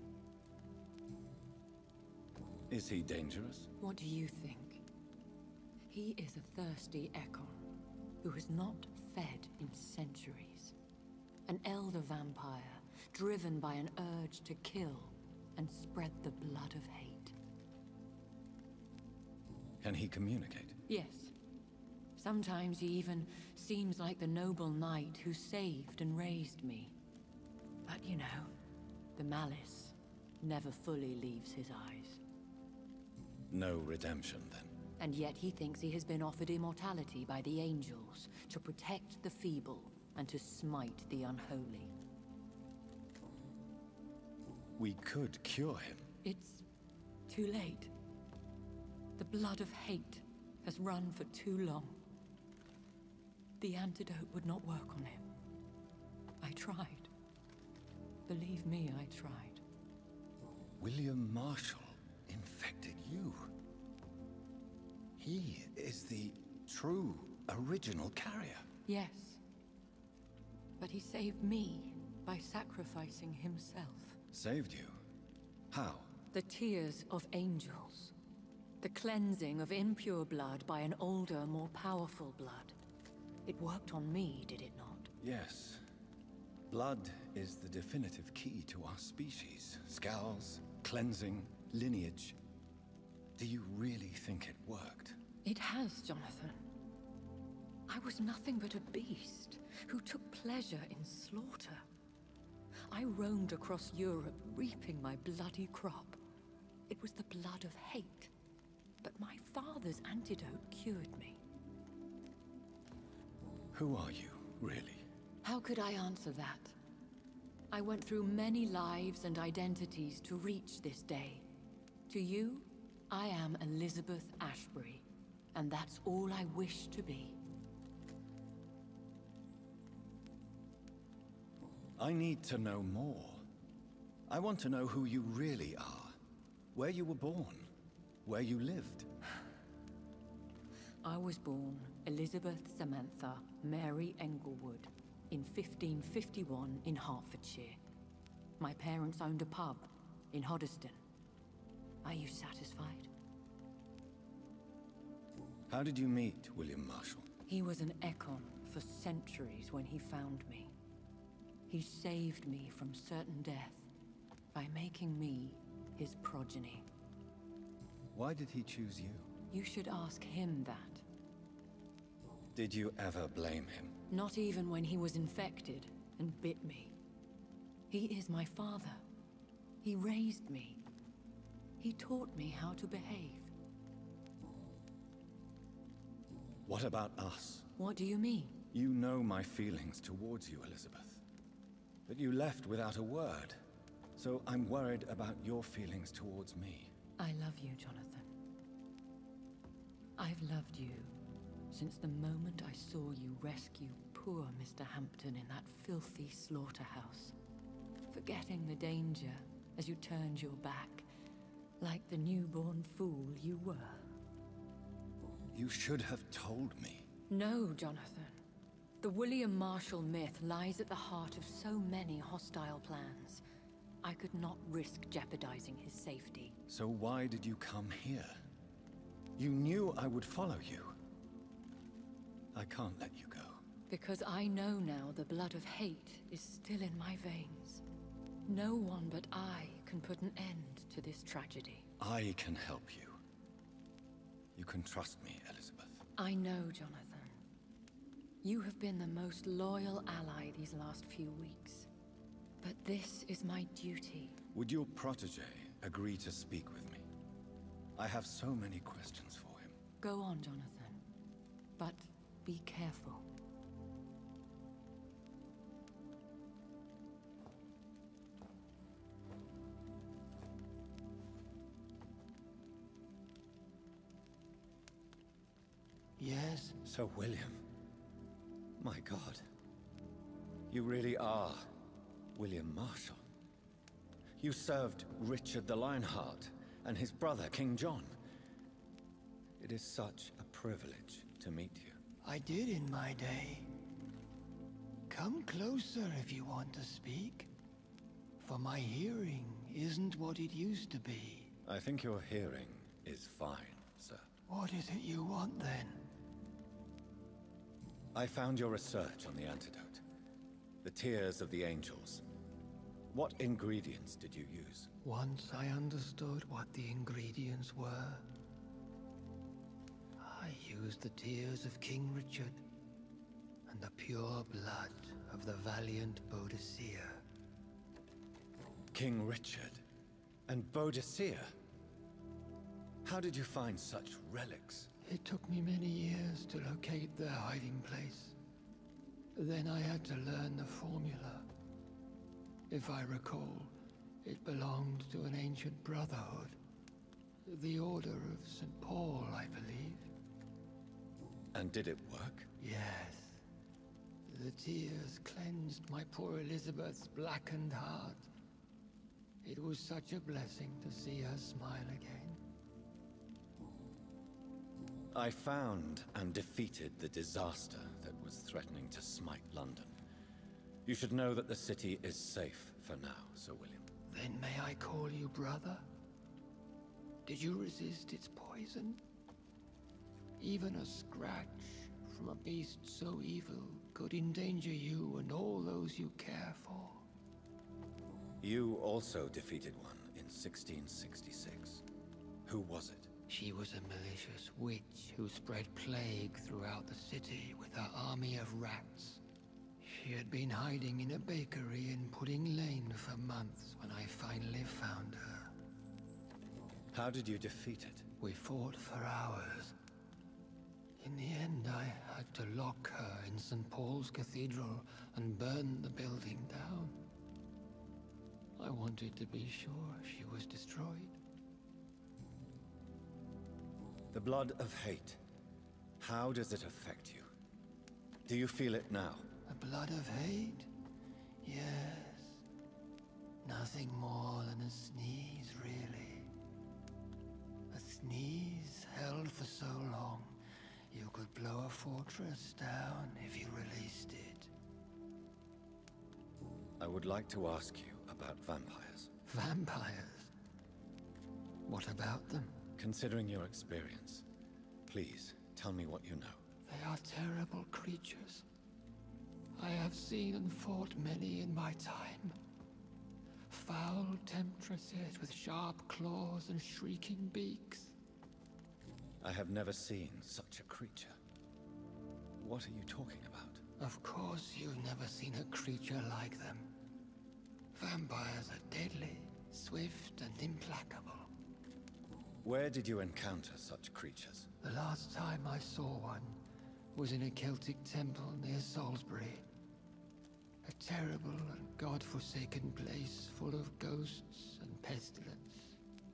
Speaker 2: Is he dangerous?
Speaker 1: What do you think? He is a thirsty Ekon, who has not fed in centuries. An elder vampire, driven by an urge to kill and spread the blood of hate.
Speaker 2: Can he communicate?
Speaker 1: Yes. Sometimes he even seems like the noble knight who saved and raised me. But you know, the malice never fully leaves his eyes.
Speaker 2: No redemption, then.
Speaker 1: And yet he thinks he has been offered immortality by the angels to protect the feeble and to smite the unholy.
Speaker 2: We could cure him.
Speaker 1: It's too late. The blood of hate has run for too long. The antidote would not work on him. I tried. Believe me, I tried.
Speaker 2: William Marshall infected you. He is the true, original carrier.
Speaker 1: Yes. But he saved me by sacrificing himself.
Speaker 2: Saved you? How?
Speaker 1: The tears of angels. The cleansing of impure blood by an older, more powerful blood. It worked on me, did it not?
Speaker 2: Yes. Blood is the definitive key to our species. Scowls, cleansing, lineage. Do you really think it worked?
Speaker 1: It has, Jonathan. I was nothing but a beast who took pleasure in slaughter. I roamed across Europe, reaping my bloody crop. It was the blood of hate. But my father's antidote cured me.
Speaker 2: Who are you, really?
Speaker 1: How could I answer that? I went through many lives and identities to reach this day. To you, I am Elizabeth Ashbury, and that's all I wish to be.
Speaker 2: I need to know more. I want to know who you really are. Where you were born. Where you lived.
Speaker 1: I was born Elizabeth Samantha Mary Englewood in 1551 in Hertfordshire. My parents owned a pub in Hoddesdon. Are you satisfied?
Speaker 2: How did you meet William Marshall?
Speaker 1: He was an Ekon for centuries when he found me. He saved me from certain death by making me his progeny.
Speaker 2: Why did he choose you?
Speaker 1: You should ask him that.
Speaker 2: Did you ever blame him?
Speaker 1: Not even when he was infected and bit me. He is my father. He raised me. He taught me how to behave.
Speaker 2: What about us?
Speaker 1: What do you mean?
Speaker 2: You know my feelings towards you, Elizabeth. But you left without a word. So I'm worried about your feelings towards me.
Speaker 1: I love you, Jonathan. I've loved you since the moment I saw you rescue poor Mr. Hampton in that filthy slaughterhouse. Forgetting the danger as you turned your back, like the newborn fool you were.
Speaker 2: You should have told me.
Speaker 1: No, Jonathan. The William Marshall myth lies at the heart of so many hostile plans. I could not risk jeopardizing his safety.
Speaker 2: So why did you come here? You knew I would follow you. I can't let you go.
Speaker 1: Because I know now the blood of hate is still in my veins. No one but I can put an end to this tragedy.
Speaker 2: I can help you. You can trust me, Elizabeth.
Speaker 1: I know, Jonathan. You have been the most loyal ally these last few weeks. But this is my duty.
Speaker 2: Would your protege agree to speak with me? I have so many questions for him.
Speaker 1: Go on, Jonathan. But be careful.
Speaker 4: Yes?
Speaker 2: Sir William. My God. You really are William Marshall. You served Richard the Lionheart and his brother, King John. It is such a privilege to meet you.
Speaker 4: I did in my day. Come closer if you want to speak. For my hearing isn't what it used to be.
Speaker 2: I think your hearing is fine, sir.
Speaker 4: What is it you want then?
Speaker 2: I found your research on the antidote. The Tears of the Angels. What ingredients did you use?
Speaker 4: Once I understood what the ingredients were, I used the tears of King Richard and the pure blood of the valiant Boadicea.
Speaker 2: King Richard and Boadicea? How did you find such relics?
Speaker 4: It took me many years to locate their hiding place. Then I had to learn the formula. If I recall, it belonged to an ancient brotherhood. The Order of St. Paul, I believe.
Speaker 2: And did it work?
Speaker 4: Yes. The tears cleansed my poor Elizabeth's blackened heart. It was such a blessing to see her smile again.
Speaker 2: I found and defeated the disaster that was threatening to smite London. You should know that the city is safe for now, Sir William.
Speaker 4: Then may I call you brother? Did you resist its poison? Even a scratch from a beast so evil could endanger you and all those you care for.
Speaker 2: You also defeated one in 1666. Who was it?
Speaker 4: She was a malicious witch who spread plague throughout the city with her army of rats. She had been hiding in a bakery in Pudding Lane for months when I finally found her.
Speaker 2: How did you defeat it?
Speaker 4: We fought for hours. In the end, I had to lock her in St. Paul's Cathedral and burn the building down. I wanted to be sure she was destroyed.
Speaker 2: The blood of hate. How does it affect you? Do you feel it now?
Speaker 4: The blood of hate? Yes. Nothing more than a sneeze, really. A sneeze held for so long, you could blow a fortress down if you released it.
Speaker 2: I would like to ask you about vampires.
Speaker 4: Vampires? What about them?
Speaker 2: Considering your experience, please tell me what you know.
Speaker 4: They are terrible creatures. I have seen and fought many in my time. Foul temptresses with sharp claws and shrieking beaks.
Speaker 2: I have never seen such a creature. What are you talking about?
Speaker 4: Of course you've never seen a creature like them. Vampires are deadly, swift and implacable.
Speaker 2: Where did you encounter such creatures?
Speaker 4: The last time I saw one was in a Celtic temple near Salisbury. A terrible and god-forsaken place full of ghosts and pestilence.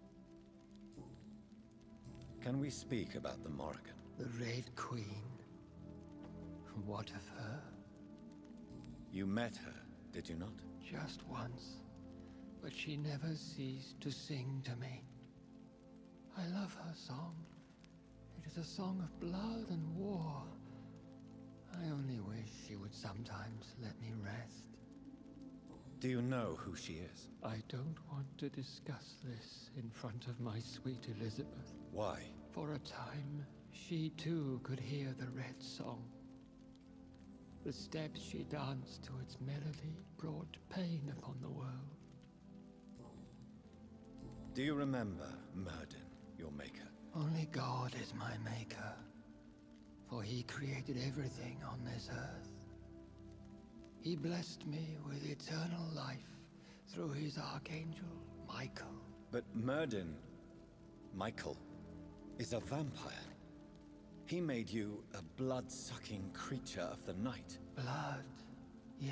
Speaker 2: Can we speak about the Morrigan?
Speaker 4: The Red Queen. What of her?
Speaker 2: You met her, did you not?
Speaker 4: Just once, but she never ceased to sing to me. I love her song. It is a song of blood and war. I only wish she would sometimes let me rest.
Speaker 2: Do you know who she is?
Speaker 4: I don't want to discuss this in front of my sweet Elizabeth.
Speaker 2: Why?
Speaker 4: For a time, she too could hear the Red Song. The steps she danced to its melody brought pain upon the world.
Speaker 2: Do you remember Myrddin, your maker?
Speaker 4: Only God is my maker, for he created everything on this earth. He blessed me with eternal life through his archangel, Michael.
Speaker 2: But Myrddin, Michael, is a vampire. He made you a blood-sucking creature of the night.
Speaker 4: Blood, yes.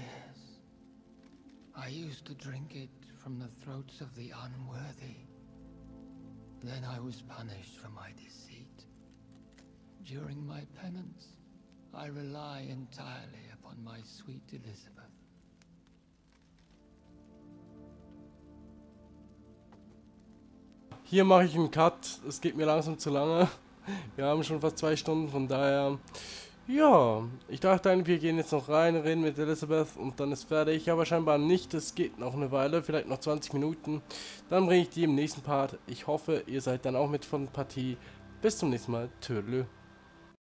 Speaker 4: I used to drink it from the throats of the unworthy. Then I was punished for my deceit. During my penance, I rely entirely upon my sweet Elizabeth.
Speaker 3: Hier mache ich einen Cut. Es geht mir langsam zu lange. Wir haben schon fast 2 Stunden, von daher... Ja, ich dachte, wir gehen jetzt noch rein, reden mit Elizabeth und dann ist fertig. Aber scheinbar nicht, es geht noch eine Weile, vielleicht noch 20 Minuten. Dann bringe ich die im nächsten Part. Ich hoffe, ihr seid dann auch mit von Partie. Bis zum nächsten Mal. Tschüss.